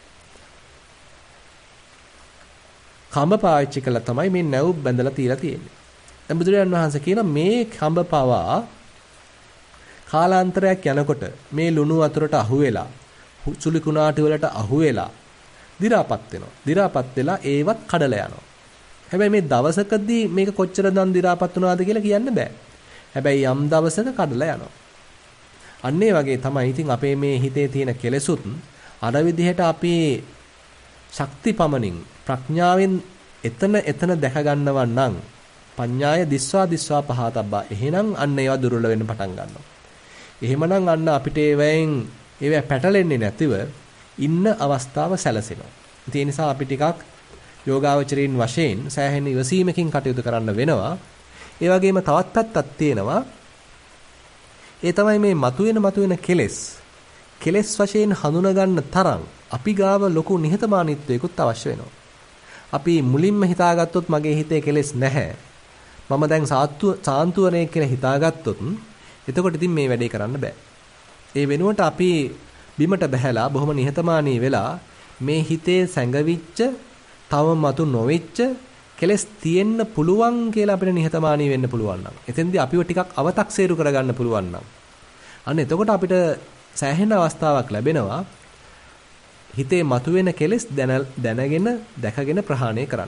[SPEAKER 1] කඹ පාවිච්චි කරලා තමයි මේ නැව් බැඳලා තියලා තියෙන්නේ. දැන් බුදුරජාණන් වහන්සේ කියන මේ කඹ පවා කාලාන්තරයක් යනකොට මේ ලුණු වතුරට අහු වෙලා සුළි කුණාටි වලට අහු වෙලා දි รา පත් වෙනවා. දි รา පත් වෙලා ඒවත් කඩලා යනවා. හැබැයි මේ දවසකදී මේක කොච්චර දන් දි รา පත් වුණාද කියලා කියන්න බෑ. හැබැයි යම් දවසක කඩලා යනවා. අන්න ඒ වගේ තමයි ඉතින් අපේ මේ හිතේ තියෙන කෙලෙසුත් අර විදිහට අපි ශක්ති පමණින් ප්‍රඥාවෙන් එතන දැක ගන්නවා නම් පඤ්ඤාය දිස්වා පහතබ්බා. එහෙනම් අන්න ඒවා දුර්වල වෙන්න පටන් ගන්නවා. එහෙමනම් අන්න අපිට ඒවා පැටලෙන්නේ නැතිව ඉන්න අවස්ථාව සැලසෙනවා. ඒ නිසා අපි ටිකක් යෝගාවචරීන් වශයෙන් සෑහෙන ඉවසීමකින් කටයුතු කරන්න වෙනවා. ඒ වගේම තවත් පැත්තක් තියෙනවා. ඒ තමයි මේ මතුවෙන කෙලෙස් වශයෙන් හඳුනා ගන්න තරම් අපි ගාව ලොකු නිහතමානීත්වයකුත් අවශ්‍ය වෙනවා. අපි මුලින්ම හිතාගත්තොත් මගේ හිතේ කෙලෙස් නැහැ. මම දැන් සාන්තුවරයෙක් කියලා හිතාගත්තොත් එතකොට ඉතින් මේ වැඩේ කරන්න බෑ. ඒ වෙනුවට අපි බිමට බහැලා බොහොම නිහතමානී වෙලා මේ හිතේ සැඟවිච්ච තව මතු නොවිච්ච කෙලස් තියෙන්න පුළුවන් කියලා අපිට නිහතමානී වෙන්න පුළුවන් නම් එතෙන්දී අපිව ටිකක් අව탁සේරු කරගන්න පුළුවන් නම් අන්න එතකොට අපිට සෑහෙන අවස්ථාවක් ලැබෙනවා හිතේ මතුවෙන කෙලස් දැනගෙන දැකගෙන ප්‍රහාණය කරන්න.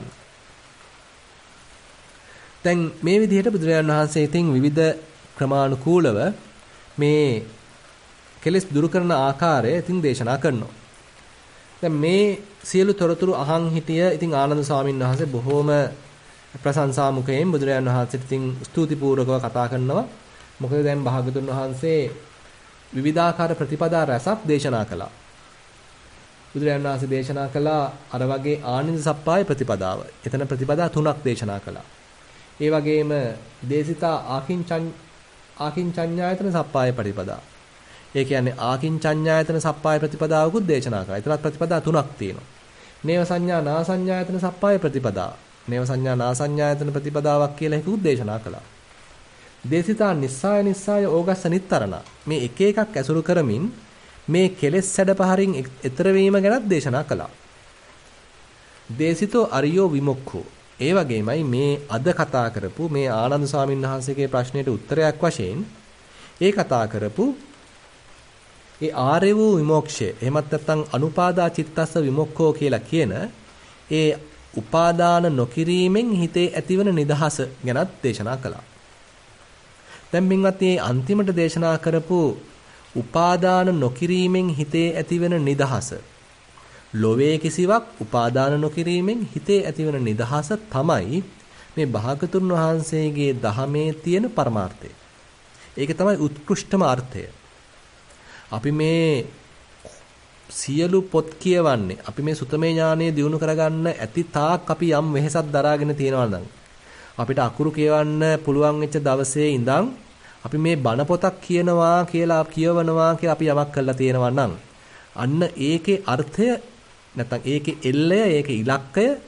[SPEAKER 1] දැන් මේ විදිහට බුදුරජාණන් වහන්සේ ඉතින් විවිධ ක්‍රමානුකූලව මේ කෙලස් දුරු කරන ආකාරය ඉතින් දේශනා කරනවා. දැන් මේ සියලු තොරතුරු අහන් හිටිය ඉතින් ආනන්ද ස්වාමීන් වහන්සේ බොහෝම ප්‍රශංසා මුඛයෙන් බුදුරජාණන් වහන්සේට ඉතින් ස්තුතිපූර්වකව කතා කරනවා. මොකද දැන් භාගතුන් වහන්සේ විවිධාකාර ප්‍රතිපදා රසක් දේශනා කළා. බුදුරජාණන් වහන්සේ දේශනා කළා අර වගේ ආනන්ද සප්පාය ප්‍රතිපදාව. එතන ප්‍රතිපදා තුනක් දේශනා කළා. ඒ වගේම දේසිතා ආකින්චඤ්ඤායතන සප්පාය ප්‍රතිපදා. ඒ කියන්නේ ආකින්චඤ්ඤායතන සප්පාය ප්‍රතිපදාවකුත් දේශනා කළා. ඒතරත් ප්‍රතිපදා තුනක් තියෙනවා. නේව සංඥා නා සංඥායතන සප්පාය ප්‍රතිපදා. නේව සංඥා නා සංඥායතන ප්‍රතිපදාවක් කියලා එකකුත් දේශනා කළා. දේසිතා නිස්සාය ඕගස්ස නිත්තරණ. මේ එක එකක් ඇසුරු කරමින් මේ කෙලෙස් සැඩපහරින් ඈතර වීම ගැනත් දේශනා කළා. දේසිතෝ අරියෝ විමුක්ඛෝ. ඒ වගේමයි මේ අද කතා කරපු මේ ආනන්ද ස්වාමීන් වහන්සේගේ ප්‍රශ්නෙට උත්තරයක් වශයෙන් ඒ කතා කරපු ඒ ආර්ය වූ විමෝක්ෂය එහෙමත් නැත්නම් අනුපාදා චිත්තස්ස විමුක්ඛෝ කියලා කියන ඒ උපාදාන නොකිරීමෙන් හිතේ ඇතිවන නිදහස ගැනත් දේශනා කළා. දැන් මින්වත් මේ අන්තිමට දේශනා කරපු උපාදාන නොකිරීමෙන් හිතේ ඇතිවන නිදහස ලෝවේ කිසිවක් උපාදාන නොකිරීමෙන් හිතේ ඇතිවන නිදහස තමයි මේ භාගතුන් වහන්සේගේ දහමේ තියෙන පරමාර්ථය. ඒක තමයි උත්කෘෂ්ඨම අර්ථය. අපි මේ සියලු පොත් කියවන්නේ අපි මේ සුතමේ ඥානය දියුණු කරගන්න ඇති තාක් අපි යම් වෙහෙසක් දරාගෙන තියෙනවා නම් අපිට අකුරු කියවන්න පුළුවන් වෙච්ච දවසේ ඉඳන් අපි මේ බණ පොතක් කියවනවා කියලා අපි යමක් කරලා තියෙනවා නම් අන්න ඒකේ අර්ථය නැත්නම් ඒකේ එල්ලය ඒකේ ඉලක්කය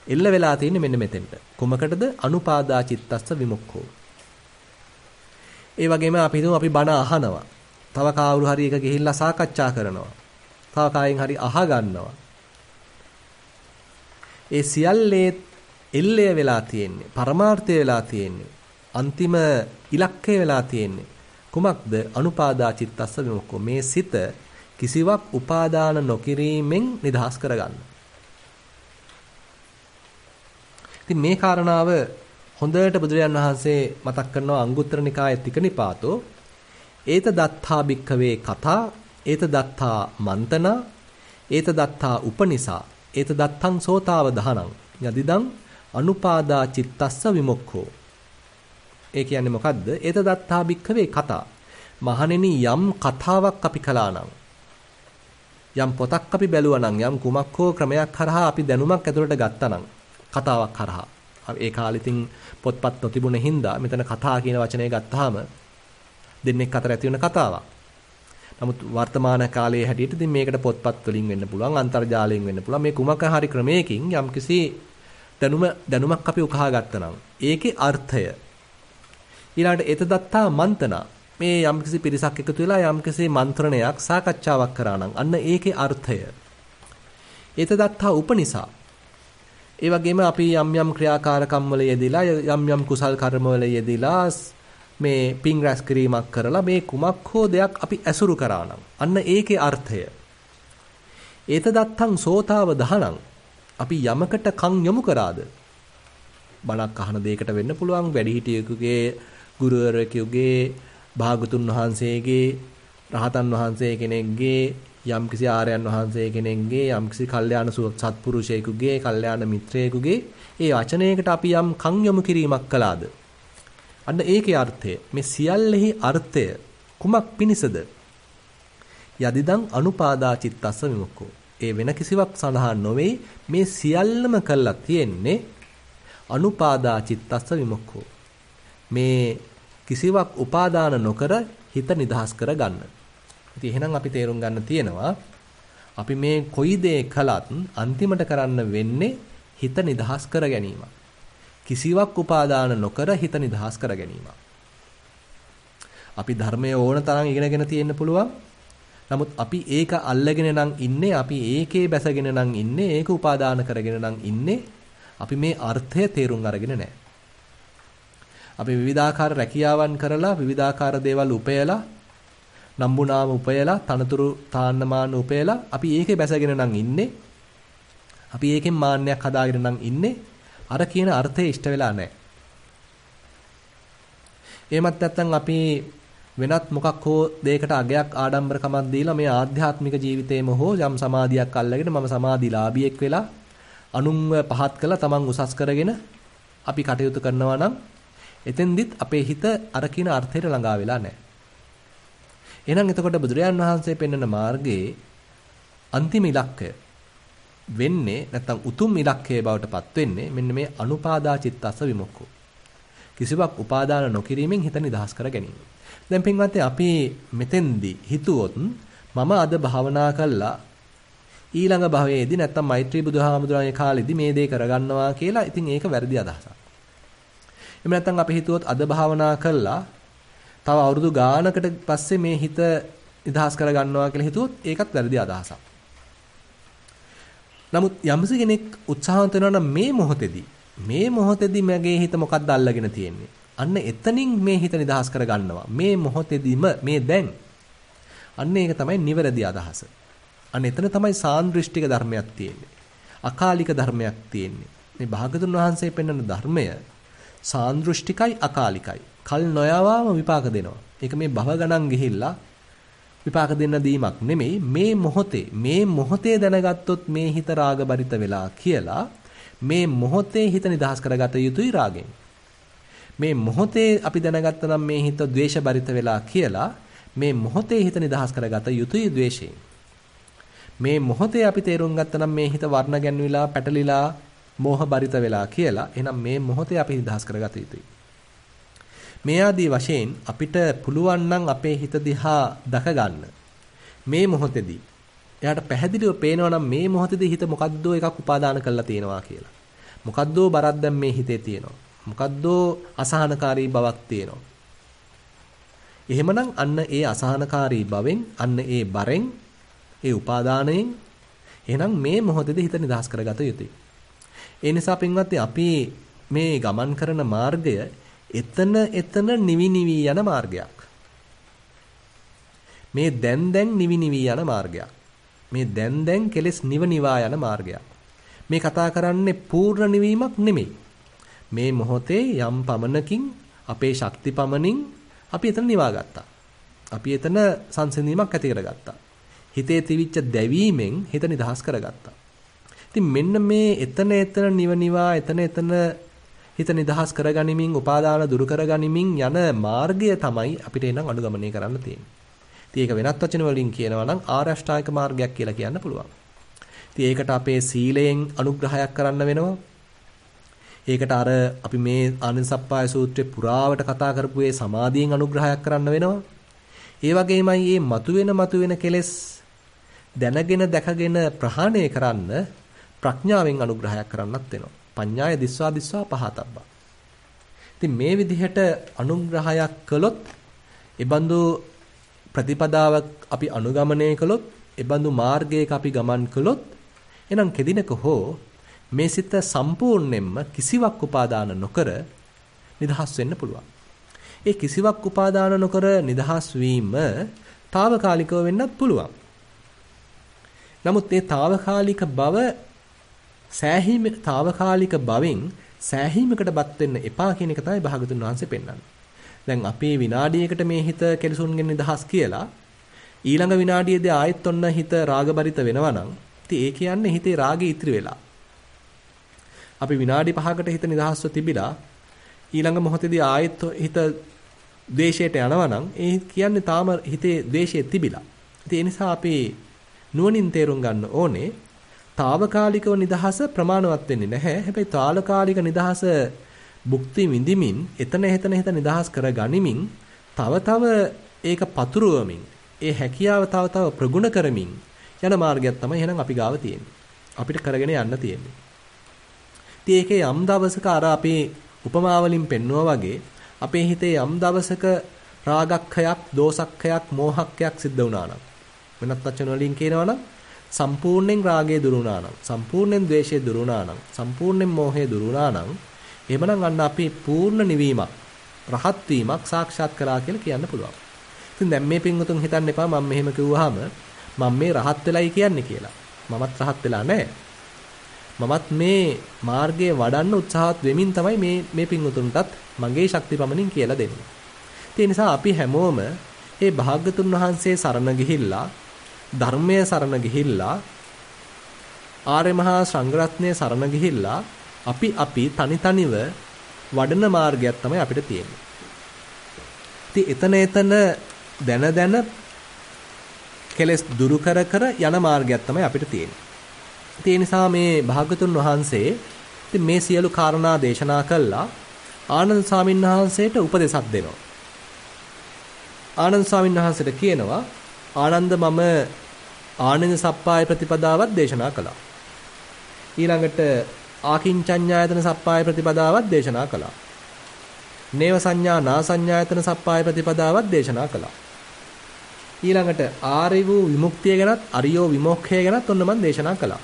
[SPEAKER 1] එල්ල වෙලා තියෙන්නේ මෙන්න මෙතෙන්ට. කොමකටද? අනුපාදා චිත්තස්ස විමුක්ඛෝ. ඒ වගේම අපි හිතමු අපි බණ අහනවා. තව කවුරු හරි එක ගිහිල්ලා සාකච්ඡා කරනවා. තව කායෙන් හරි අහ ගන්නවා. ඒ සියල්ලේ එල්ලය වෙලා තියෙන්නේ, පරමාර්ථය වෙලා තියෙන්නේ, අන්තිම ඉලක්කය වෙලා තියෙන්නේ. කුමක්ද? අනුපාදා චිත්තස්ස විමුක්ඛෝ. මේ සිත කිසිවක් උපාදාන නොකිරීමෙන් නිදහස් කරගන්න. ඉතින් මේ කාරණාව හොඳට බුදුරජාන් වහන්සේ මතක් කරනවා අංගුත්තර නිකායේ තික නිපාතෝ ඒත දත්තා භික්ඛවේ කතා ඒත දත්තා මන්තනා ඒත දත්තා උපනිසා ඒත දත්තං සෝතාව දහනං යදිදං අනුපාදා චිත්තස්ස විමුක්ඛෝ. ඒ කියන්නේ මොකද්ද? ඒත දත්තා භික්ඛවේ කතා. මහණෙනි යම් කතාවක් අපි කළා නම් යම් පොතක් අපි බැලුවා නම් යම් කුමක් හෝ ක්‍රමයක් කරහා අපි දැනුමක් ඇතුළට ගත්තා නම් කතාවක් කරහා. ඒ කාලේ ඉතින් පොත්පත් නොතිබුණ හින්දා මෙතන කතා කියන වචනය ගත්තාම දෙන්නෙක් අතර ඇති වෙන කතාවක්. නමුත් වර්තමාන කාලයේ හැටියට ඉතින් මේකට පොත්පත් වලින් වෙන්න පුළුවන්, අන්තර්ජාලයෙන් වෙන්න පුළුවන්. මේ කුමක හරි ක්‍රමයකින් යම්කිසි දැනුමක් අපි උකහා ගත්තා නම් ඒකේ අර්ථය ඊළඟට ඒත දත්තා මන්තනා මේ යම්කිසි පිරිසක් එකතු වෙලා යම්කිසි මන්ත්‍රණයක් සාකච්ඡාවක් කරා නම් අන්න ඒකේ අර්ථය ඒත දත්තා උපනිසා. ඒ වගේම අපි යම් යම් ක්‍රියාකාරකම් වල යෙදিলা යම් යම් කුසල් කර්ම වල යෙදিলা මේ පිං රැස් කිරීමක් කරලා මේ කුමක් හෝ දෙයක් අපි ඇසුරු කරා නම් අන්න ඒකේ අර්ථය ඒත දත්තං සෝතාව දහනං. අපි යමකට කන් යොමු කරාද? බණක් අහන දෙයකට වෙන්න පුළුවන්, වැඩිහිටියෙකුගේ, ගුරුවරයෙකුගේ, භාගතුන් වහන්සේගේ, රහතන් වහන්සේ කෙනෙක්ගේ, යම්කිසි ආර්යයන් වහන්සේ කෙනෙක්ගේ, යම්කිසි කල්යාණ සත්පුරුෂයෙකුගේ, කල්යාණ මිත්‍රයෙකුගේ ඒ වචනයකට අපි යම් කන් යොමු කිරීමක් කළාද? අන්න ඒකේ අර්ථය. මේ සියල්ලෙහි අර්ථය කුමක් පිණිසද? යදිදං අනුපාදා චිත්තස්ස විමුක්ඛෝ. ඒ වෙන කිසිවක් සඳහන් නොවේ. මේ සියල්ලම කළා තියෙන්නේ අනුපාදා චිත්තස්ස විමුක්ඛෝ. මේ කිසිවක් උපාදාන නොකර හිත නිදහස් කර ගන්න. ඉතින් එහෙනම් අපි තේරුම් ගන්න තියෙනවා අපි මේ කොයි දේ කළත් අන්තිමට කරන්න වෙන්නේ හිත නිදහස් කර ගැනීම. කිසිවක් උපාදාන නොකර හිත නිදහස් කර ගැනීම. අපි ධර්මයේ ඕන තරම් ඉගෙනගෙන තියෙන්න පුළුවන්. නමුත් අපි ඒක අල්ලගෙන නම් ඉන්නේ, අපි ඒකේ බැසගෙන නම් ඉන්නේ, ඒක උපාදාන කරගෙන නම් ඉන්නේ. අපි මේ අර්ථය තේරුම් අරගෙන නැහැ. අපි විවිධාකාර රැකියාවන් කරලා විවිධාකාර දේවල් උපයලා නම්බුනාම උපයලා තනතුරු තාන්නමාන උපයලා අපි ඒකේ බැසගෙන නම් ඉන්නේ. අපි ඒකෙන් මාන්නයක් හදාගෙන නම් ඉන්නේ. අර කියන අර්ථය ඉෂ්ට වෙලා නැහැ. එහෙමත් නැත්නම් අපි වෙනත් මොකක් හෝ දෙයකට අගයක් ආඩම්බරකමක් දීලා මේ ආධ්‍යාත්මික ජීවිතේම හෝ යම් සමාධියක් අල්ලගෙන මම සමාධිලාභියෙක් වෙලා අනුන්ව පහත් කළා තමන් උසස් කරගෙන අපි කටයුතු කරනවා නම් එතෙන්දිත් අපේ හිත අර කියන අර්ථයට ළඟා වෙලා නැහැ. එහෙනම් එතකොට බුදුරජාන් වහන්සේ පෙන්වන මාර්ගයේ අන්තිම ඉලක්කය වෙන්නේ නැත්නම් උතුම් ඉලක්කයේ බවට පත් වෙන්නේ මෙන්න මේ අනුපාදා චිත්තස්ස විමුක්ඛෝ. කිසිවක් උපාදාන නොකිරීමෙන් හිත නිදහස් කර ගැනීම. දැන් පින්වත්නි අපි මෙතෙන්දී හිතුවොත් මම අද භාවනා කළා ඊළඟ භවයේදී නැත්නම් මෛත්‍රී බුදුහාමුදුරන්ගේ කාලෙදී මේ දේ කරගන්නවා කියලා ඉතින් ඒක වැරදි අදහසක්. එහෙම නැත්නම් අපි හිතුවොත් අද භාවනා කළා තව අවුරුදු ගානකට පස්සේ මේ හිත නිදහස් කරගන්නවා කියලා හිතුවොත් ඒකත් වැරදි අදහසක්. නමුත් යම්සි කෙනෙක් උත්සාහවන්ත වෙනවා නම් මේ මොහොතේදී මගේ හිත මොකක්ද අල්ලගෙන තියෙන්නේ? අන්න එතනින් මේ හිත නිදහස් කරගන්නවා. මේ මොහොතේදීම මේ දැන්. අන්න ඒක තමයි නිවැරදි අදහස. අන්න එතන තමයි සාන්දෘෂ්ටික ධර්මයක් තියෙන්නේ. අකාලික ධර්මයක් තියෙන්නේ. මේ භාගතුන් වහන්සේ පෙන්වන ධර්මය සාන්දෘෂ්ටිකයි අකාලිකයි. කල් නොයවාම විපාක දෙනවා. ඒක මේ භව ගණන් ගිහිල්ලා විපාක දෙන්න දීමක් නෙමෙයි. මේ මොහොතේ දැනගත්තොත් මේ හිත රාගබරිත වෙලා කියලා මේ මොහොතේ හිත නිදහස් කරගත යුතුයි රාගෙන්. මේ මොහොතේ අපි දැනගත්තා නම් මේ හිත ද්වේෂබරිත වෙලා කියලා මේ මොහොතේ හිත නිදහස් කරගත යුතුයි ද්වේෂයෙන්. මේ මොහොතේ අපි තේරුම් ගත්තා නම් මේ හිත වර්ණ ගැන්විලා පැටලිලා මෝහබරිත වෙලා කියලා එහෙනම් මේ මොහොතේ අපි නිදහස් කරගත යුතුයි. මේ ආදී වශයෙන් අපිට පුළුවන් නම් අපේ හිත දිහා දක ගන්න. මේ මොහොතේදී එයාට පැහැදිලිව පේනවා නම් මේ මොහොතේදී හිත මොකද්ද එකක් උපාදාන කරලා තියෙනවා කියලා. මොකද්දෝ බරක් දැන් මේ හිතේ තියෙනවා. මොකද්දෝ අසහනකාරී බවක් තියෙනවා. එහෙමනම් අන්න ඒ අසහනකාරී බවෙන්, අන්න ඒ බරෙන්, ඒ උපාදානයෙන් එහෙනම් මේ මොහොතේදී හිත නිදහස් කරගත යුතුයි. ඒ නිසා පින්වත්නි අපි මේ ගමන් කරන මාර්ගය එතන නිවි යන මාර්ගයක්. මේ දැන් නිවි යන මාර්ගයක්. මේ දැන් කෙලෙස් නිවා යන මාර්ගයක්. මේ කතා කරන්නේ පූර්ණ නිවීමක් නෙමෙයි. මේ මොහොතේ යම් පමණකින් අපේ ශක්ති පමණින් අපි එතන නිවා ගත්තා. අපි එතන සංසිඳීමක් ඇති කරගත්තා. හිතේ තිවිච්ච දැවීමෙන් හිත නිදහස් කරගත්තා. ඉතින් මෙන්න මේ එතන නිවා එතන හිත නිදහස් කරගනිමින් උපාදාන දුරු කරගනිමින් යන මාර්ගය තමයි අපිට එනම් අනුගමනය කරන්න තියෙන්නේ. ඉතින් ඒක වෙනත් වචන වලින් කියනවා නම් ආර්ය අෂ්ටාංගික මාර්ගයක් කියලා කියන්න පුළුවන්. ඉතින් ඒකට අපේ සීලයෙන් අනුග්‍රහයක් කරන්න වෙනවා. ඒකට අර අපි මේ ආනන්දසප්පාය සූත්‍රයේ පුරාවට කතා කරපු ඒ සමාධියෙන් අනුග්‍රහයක් කරන්න වෙනවා. ඒ වගේමයි මේ මතුවෙන කෙලෙස් දැනගෙන දැකගෙන ප්‍රහාණය කරන්න ප්‍රඥාවෙන් අනුග්‍රහයක් කරන්නත් වෙනවා. පඤ්ඤාය දිස්වා පහතබ්බා. ඉතින් මේ විදිහට අනුග්‍රහයක් කළොත්, ඒබඳු ප්‍රතිපදාවක් අපි අනුගමනය කළොත්, ඒබඳු මාර්ගයක අපි ගමන් කළොත්, එනම් කෙදිනක හෝ මේ සිත සම්පූර්ණයෙන්ම කිසිවක් උපාදාන නොකර නිදහස් වෙන්න පුළුවන්. ඒ කිසිවක් උපාදාන නොකර නිදහස් වීම తాවකාලිකව වෙන්නත් පුළුවන්. නමුත් මේ తాවකාලික බව తాවකාලික බවෙන් සෑහීමකටපත් වෙන්න එපා කියන එක තමයි භාගතුන් වහන්සේ පෙන්වන්නේ. දැන් අපි විනාඩියකට මේ හිත කෙලසුන්ගෙන් නිදහස් කියලා ඊළඟ විනාඩියේදී ආයෙත් ඔන්න හිත රාගබරිත වෙනවා නම් ඉතින් ඒ කියන්නේ හිතේ රාගය ඉතිරි වෙලා. අපි විනාඩි 5කට හිත නිදහස්ව තිබිලා ඊළඟ මොහොතේදී ආයෙත් හිත ද්වේෂයට යනවා නම් ඒ කියන්නේ තාම හිතේ ද්වේෂය තිබිලා. ඉතින් ඒ නිසා අපි නුවණින් තේරුම් ගන්න ඕනේ తాවකාලිකව නිදහස ප්‍රමාණවත් වෙන්නේ නැහැ. හැබැයි తాවකාලික නිදහස භුක්ති විඳිමින් එතන නිදහස් කර ගනිමින් තව ඒක පතුරවමින් ඒ හැකියාව තව ප්‍රගුණ කරමින් යන මාර්ගයක් තමයි එහෙනම් අපි ගාව තියෙන්නේ. අපිට කරගෙන යන්න තියෙන්නේ. ඉතින් ඒකේ යම් දවසක අර අපේ උපමාවලින් පෙන්වුවා වගේ අපේ හිතේ යම් දවසක රාගක්ඛයක්, දෝසක්ඛයක්, මෝහක්ඛයක් සිද්ධ වුණා නම් වෙනත් වචන වලින් කියනවා නම් සම්පූර්ණයෙන් රාගය දුරු වුණා නම්, සම්පූර්ණයෙන් ද්වේෂය දුරු වුණා නම්, සම්පූර්ණයෙන් මෝහය දුරු වුණා නම් එහෙමනම් අන්න අපි පූර්ණ නිවීමක්, රහත් වීමක් සාක්ෂාත් කරා කියලා කියන්න පුළුවන්. ඉතින් දැන් මේ පින්වතුන් හිතන්න එපා මම මෙහෙම කිව්වහම මම මේ රහත් වෙලයි කියන්නේ කියලා. මමත් රහත් වෙලා නැහැ. මමත් මේ මාර්ගයේ වඩන්න උත්සාහවත් වෙමින් තමයි මේ පින්වතුන්ටත් මගේ ශක්ති පමණින් කියලා දෙන්නේ. ඒ නිසා අපි හැමෝම මේ භාග්‍යතුන් වහන්සේ සරණ ගිහිල්ලා, ධර්මයේ සරණ ගිහිල්ලා, ආර්ය මහා සංඝරත්නයේ සරණ ගිහිල්ලා අපි තනිව වඩන මාර්ගයක් තමයි අපිට තියෙන්නේ. ඉතින් එතන දැන කෙලස් දුරු කර යන මාර්ගයක් තමයි අපිට තියෙන්නේ. ඒ නිසා මේ භාග්‍යතුන් වහන්සේ ඉතින් මේ සියලු කාරණා දේශනා කළා ආනන්ද ස්වාමීන් වහන්සේට උපදෙසක් දෙනවා. ආනන්ද ස්වාමීන් වහන්සේට කියනවා ආනන්ද මම ආනන්ද සප්පාය ප්‍රතිපදාවත් දේශනා කළා. ඊළඟට ආකින්චඤ්ඤායතන සප්පාය ප්‍රතිපදාවත් දේශනා කළා. නේව සංඥා නා සංඥායතන සප්පාය ප්‍රතිපදාවත් දේශනා කළා. ඊළඟට ආර්ය වූ විමුක්තිය ගැනත් අරියෝ විමෝක්ඛය ගැනත් ඔන්න මම දේශනා කළා.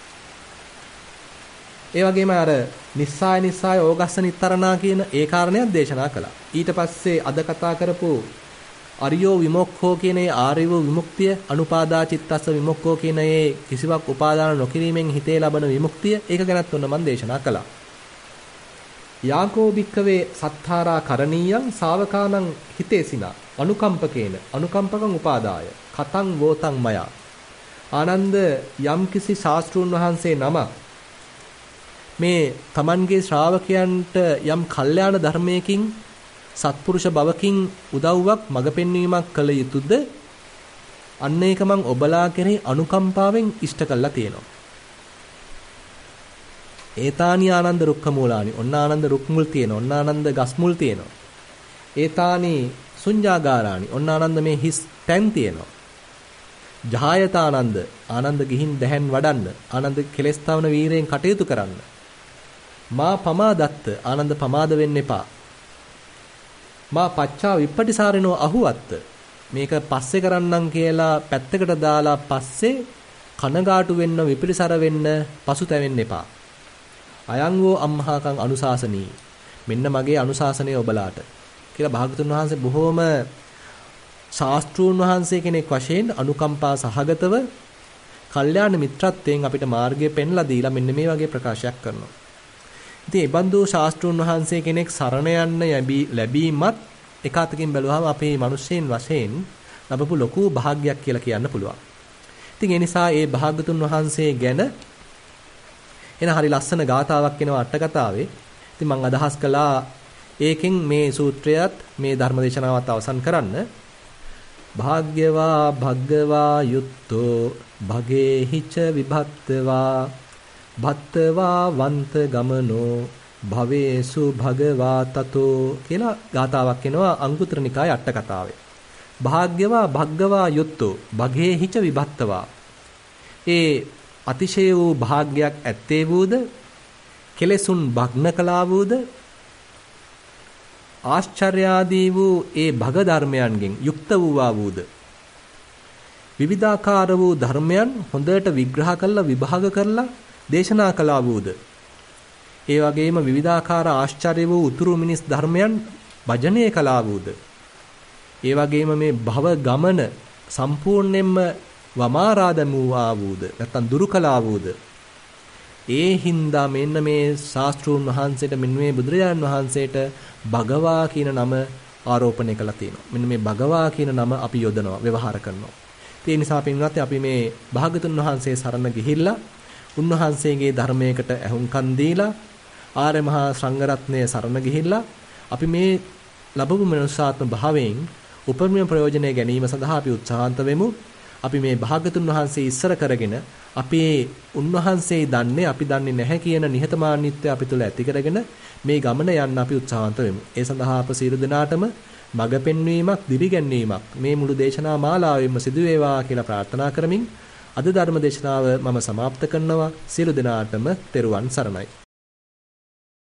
[SPEAKER 1] ඒ වගේම අර නිස්සාය ඕගස්ස නිත්තරණා කියන ඒ කාරණයක් දේශනා කළා. ඊට පස්සේ අද කතා කරපු අරියෝ විමෝක්ඛෝ කියන ඒ ආර්ය වූ විමුක්තිය, අනුපාදා චිත්තස්ස විමුක්ඛෝ කියන ඒ කිසිවක් උපාදාන නොකිරීමෙන් හිතේ ලබන විමුක්තිය, ඒක ගැනත් ඔන්න මම දේශනා කළා. යාකෝ භික්ඛවේ සත්තාරා කරණීයං ශාවකානං හිතේසිනා අනුකම්පකේන අනුකම්පකං උපාදාය කතං වෝතං මයා. ආනන්ද යම්කිසි ශාස්ත්‍රූන් වහන්සේ නමක් මේ තමන්ගේ ශ්‍රාවකයන්ට යම් කල්යාණ ධර්මයකින් සත්පුරුෂ බවකින් උදව්වක් මඟ පෙන්වීමක් කළ යුතුද? අන්න ඒක මං ඔබලා කෙරෙහි අනුකම්පාවෙන් ඉෂ්ට කළා තියෙනවා. ඒතානි ආනන්ද රුක්ඛ මූලානි. ඔන්න ආනන්ද රුක් මුල් තියෙනවා. ඔන්න ආනන්ද ගස් මුල් තියෙනවා. ඒතානි සුඤ්ඤාගාරානි. ඔන්න ආනන්ද මේ හිස් තැන් තියෙනවා. ජහායත ආනන්ද. ආනන්ද ගිහින් දැහැන් වඩන්න. ආනන්ද කෙලස් තවන වීරයෙන් කටයුතු කරන්න. මා පමාදත්ත ආනන්ද පමාද වෙන්න එපා. මා පච්චා විප්පටිසාරිනෝ අහුවත්ත මේක පස්සේ කරන්නම් කියලා පැත්තකට දාලා පස්සේ කනගාටු වෙන්න විපිරිසර වෙන්න පසුතැවෙන්න එපා. අයං වූ අම්මහාකං අනුශාසනී මෙන්න මගේ අනුශාසනය ඔබලාට කියලා භාගතුන් වහන්සේ බොහෝම ශාස්ත්‍රූන් වහන්සේ කෙනෙක් වශයෙන් අනුකම්පා සහගතව කල්යාණ මිත්‍රත්වයෙන් අපිට මාර්ගය පෙන්ලා දීලා මෙන්න මේ වගේ ප්‍රකාශයක් කරනවා. ඉතින් ඒ බඳු ශාස්ත්‍රූන් වහන්සේ කෙනෙක් සරණ යන්න ලැබීමත් එක අතකින් බැලුවාම අපේ මිනිස්සෙන් වශයෙන් ලැබපු ලොකු භාග්යක් කියලා කියන්න පුළුවන්. ඉතින් ඒ නිසා ඒ භාගතුන් වහන්සේ ගැන එන හරි ලස්සන ගාතාවක් එනවා අට කතාවේ. ඉතින් මම අදහස් කළා ඒකෙන් මේ සූත්‍රයත් මේ ධර්මදේශනාවත් අවසන් කරන්න. භාග්‍යවා භග්ගවා යුත්තෝ භගේහිච විභත්තවා භත්තවා වන්ත ගමනෝ භවේසු භගවා තතෝ කියලා ගාතාවක් එනවා අංගුත්තර නිකායේ අට කතාවේ. භාග්‍යවා භග්ගවා යුත්තෝ භගේහිච විභත්තවා ඒ අතිශය වූ භාග්‍යයක් ඇත්තේ වූද කෙලෙසුන් භග්න කළා වූද ආශ්චර්යාදී වූ ඒ භග ධර්මයන්ගෙන් යුක්ත වූවා වූද විවිධාකාර වූ ධර්මයන් හොඳට විග්‍රහ කරලා විභාග කරලා දේශනා කළා වූද ඒ වගේම විවිධාකාර ආශ්චර්ය වූ උතුරු මිනිස් ධර්මයන් භජනය කළා වූද ඒ වගේම මේ භව ගමන සම්පූර්ණයෙන්ම වමාරාදමුවා වූද නැත්නම් දුරු කළා වූද ඒ හින්දා මෙන්න මේ ශාස්ත්‍රූන් වහන්සේට මෙන්න මේ බුදුරජාණන් වහන්සේට භගවා කියන නම ආරෝපණය කළා තියෙනවා. මෙන්න මේ භගවා කියන නම අපි යොදනවා ව්‍යවහාර කරනවා. ඒ නිසා පින්වත්නි අපි මේ භාගතුන් වහන්සේ සරණ ගිහිල්ලා උන්වහන්සේගේ ධර්මයකට ඇහුම්කන් දීලා ආර්ය මහා සංඝරත්නය සරණ ගිහිල්ලා අපි මේ ලැබපු මනුෂ්‍යාත්ම භාවයෙන් උපරිම ප්‍රයෝජනය ගැනීම සඳහා අපි උත්සාහන්ත වෙමු. අපි මේ භාගතුන් වහන්සේ ඉස්සර කරගෙන අපි උන්වහන්සේ දන්නේ අපි දන්නේ නැහැ කියන නිහතමානීත්වය අපි තුල ඇති කරගෙන මේ ගමන යන්න අපි උත්සාහන්ත වෙමු. ඒ සඳහා අප සියලු දෙනාටම මඟ පෙන්වීමක්, දිරිගැන්වීමක් මේ මුළු දේශනා මාලාවෙම සිදු වේවා කියලා ප්‍රාර්ථනා කරමින් අද ධර්ම දේශනාව මම සමාප්ත කරනවා. සියලු දෙනාටම තෙරුවන් සරණයි.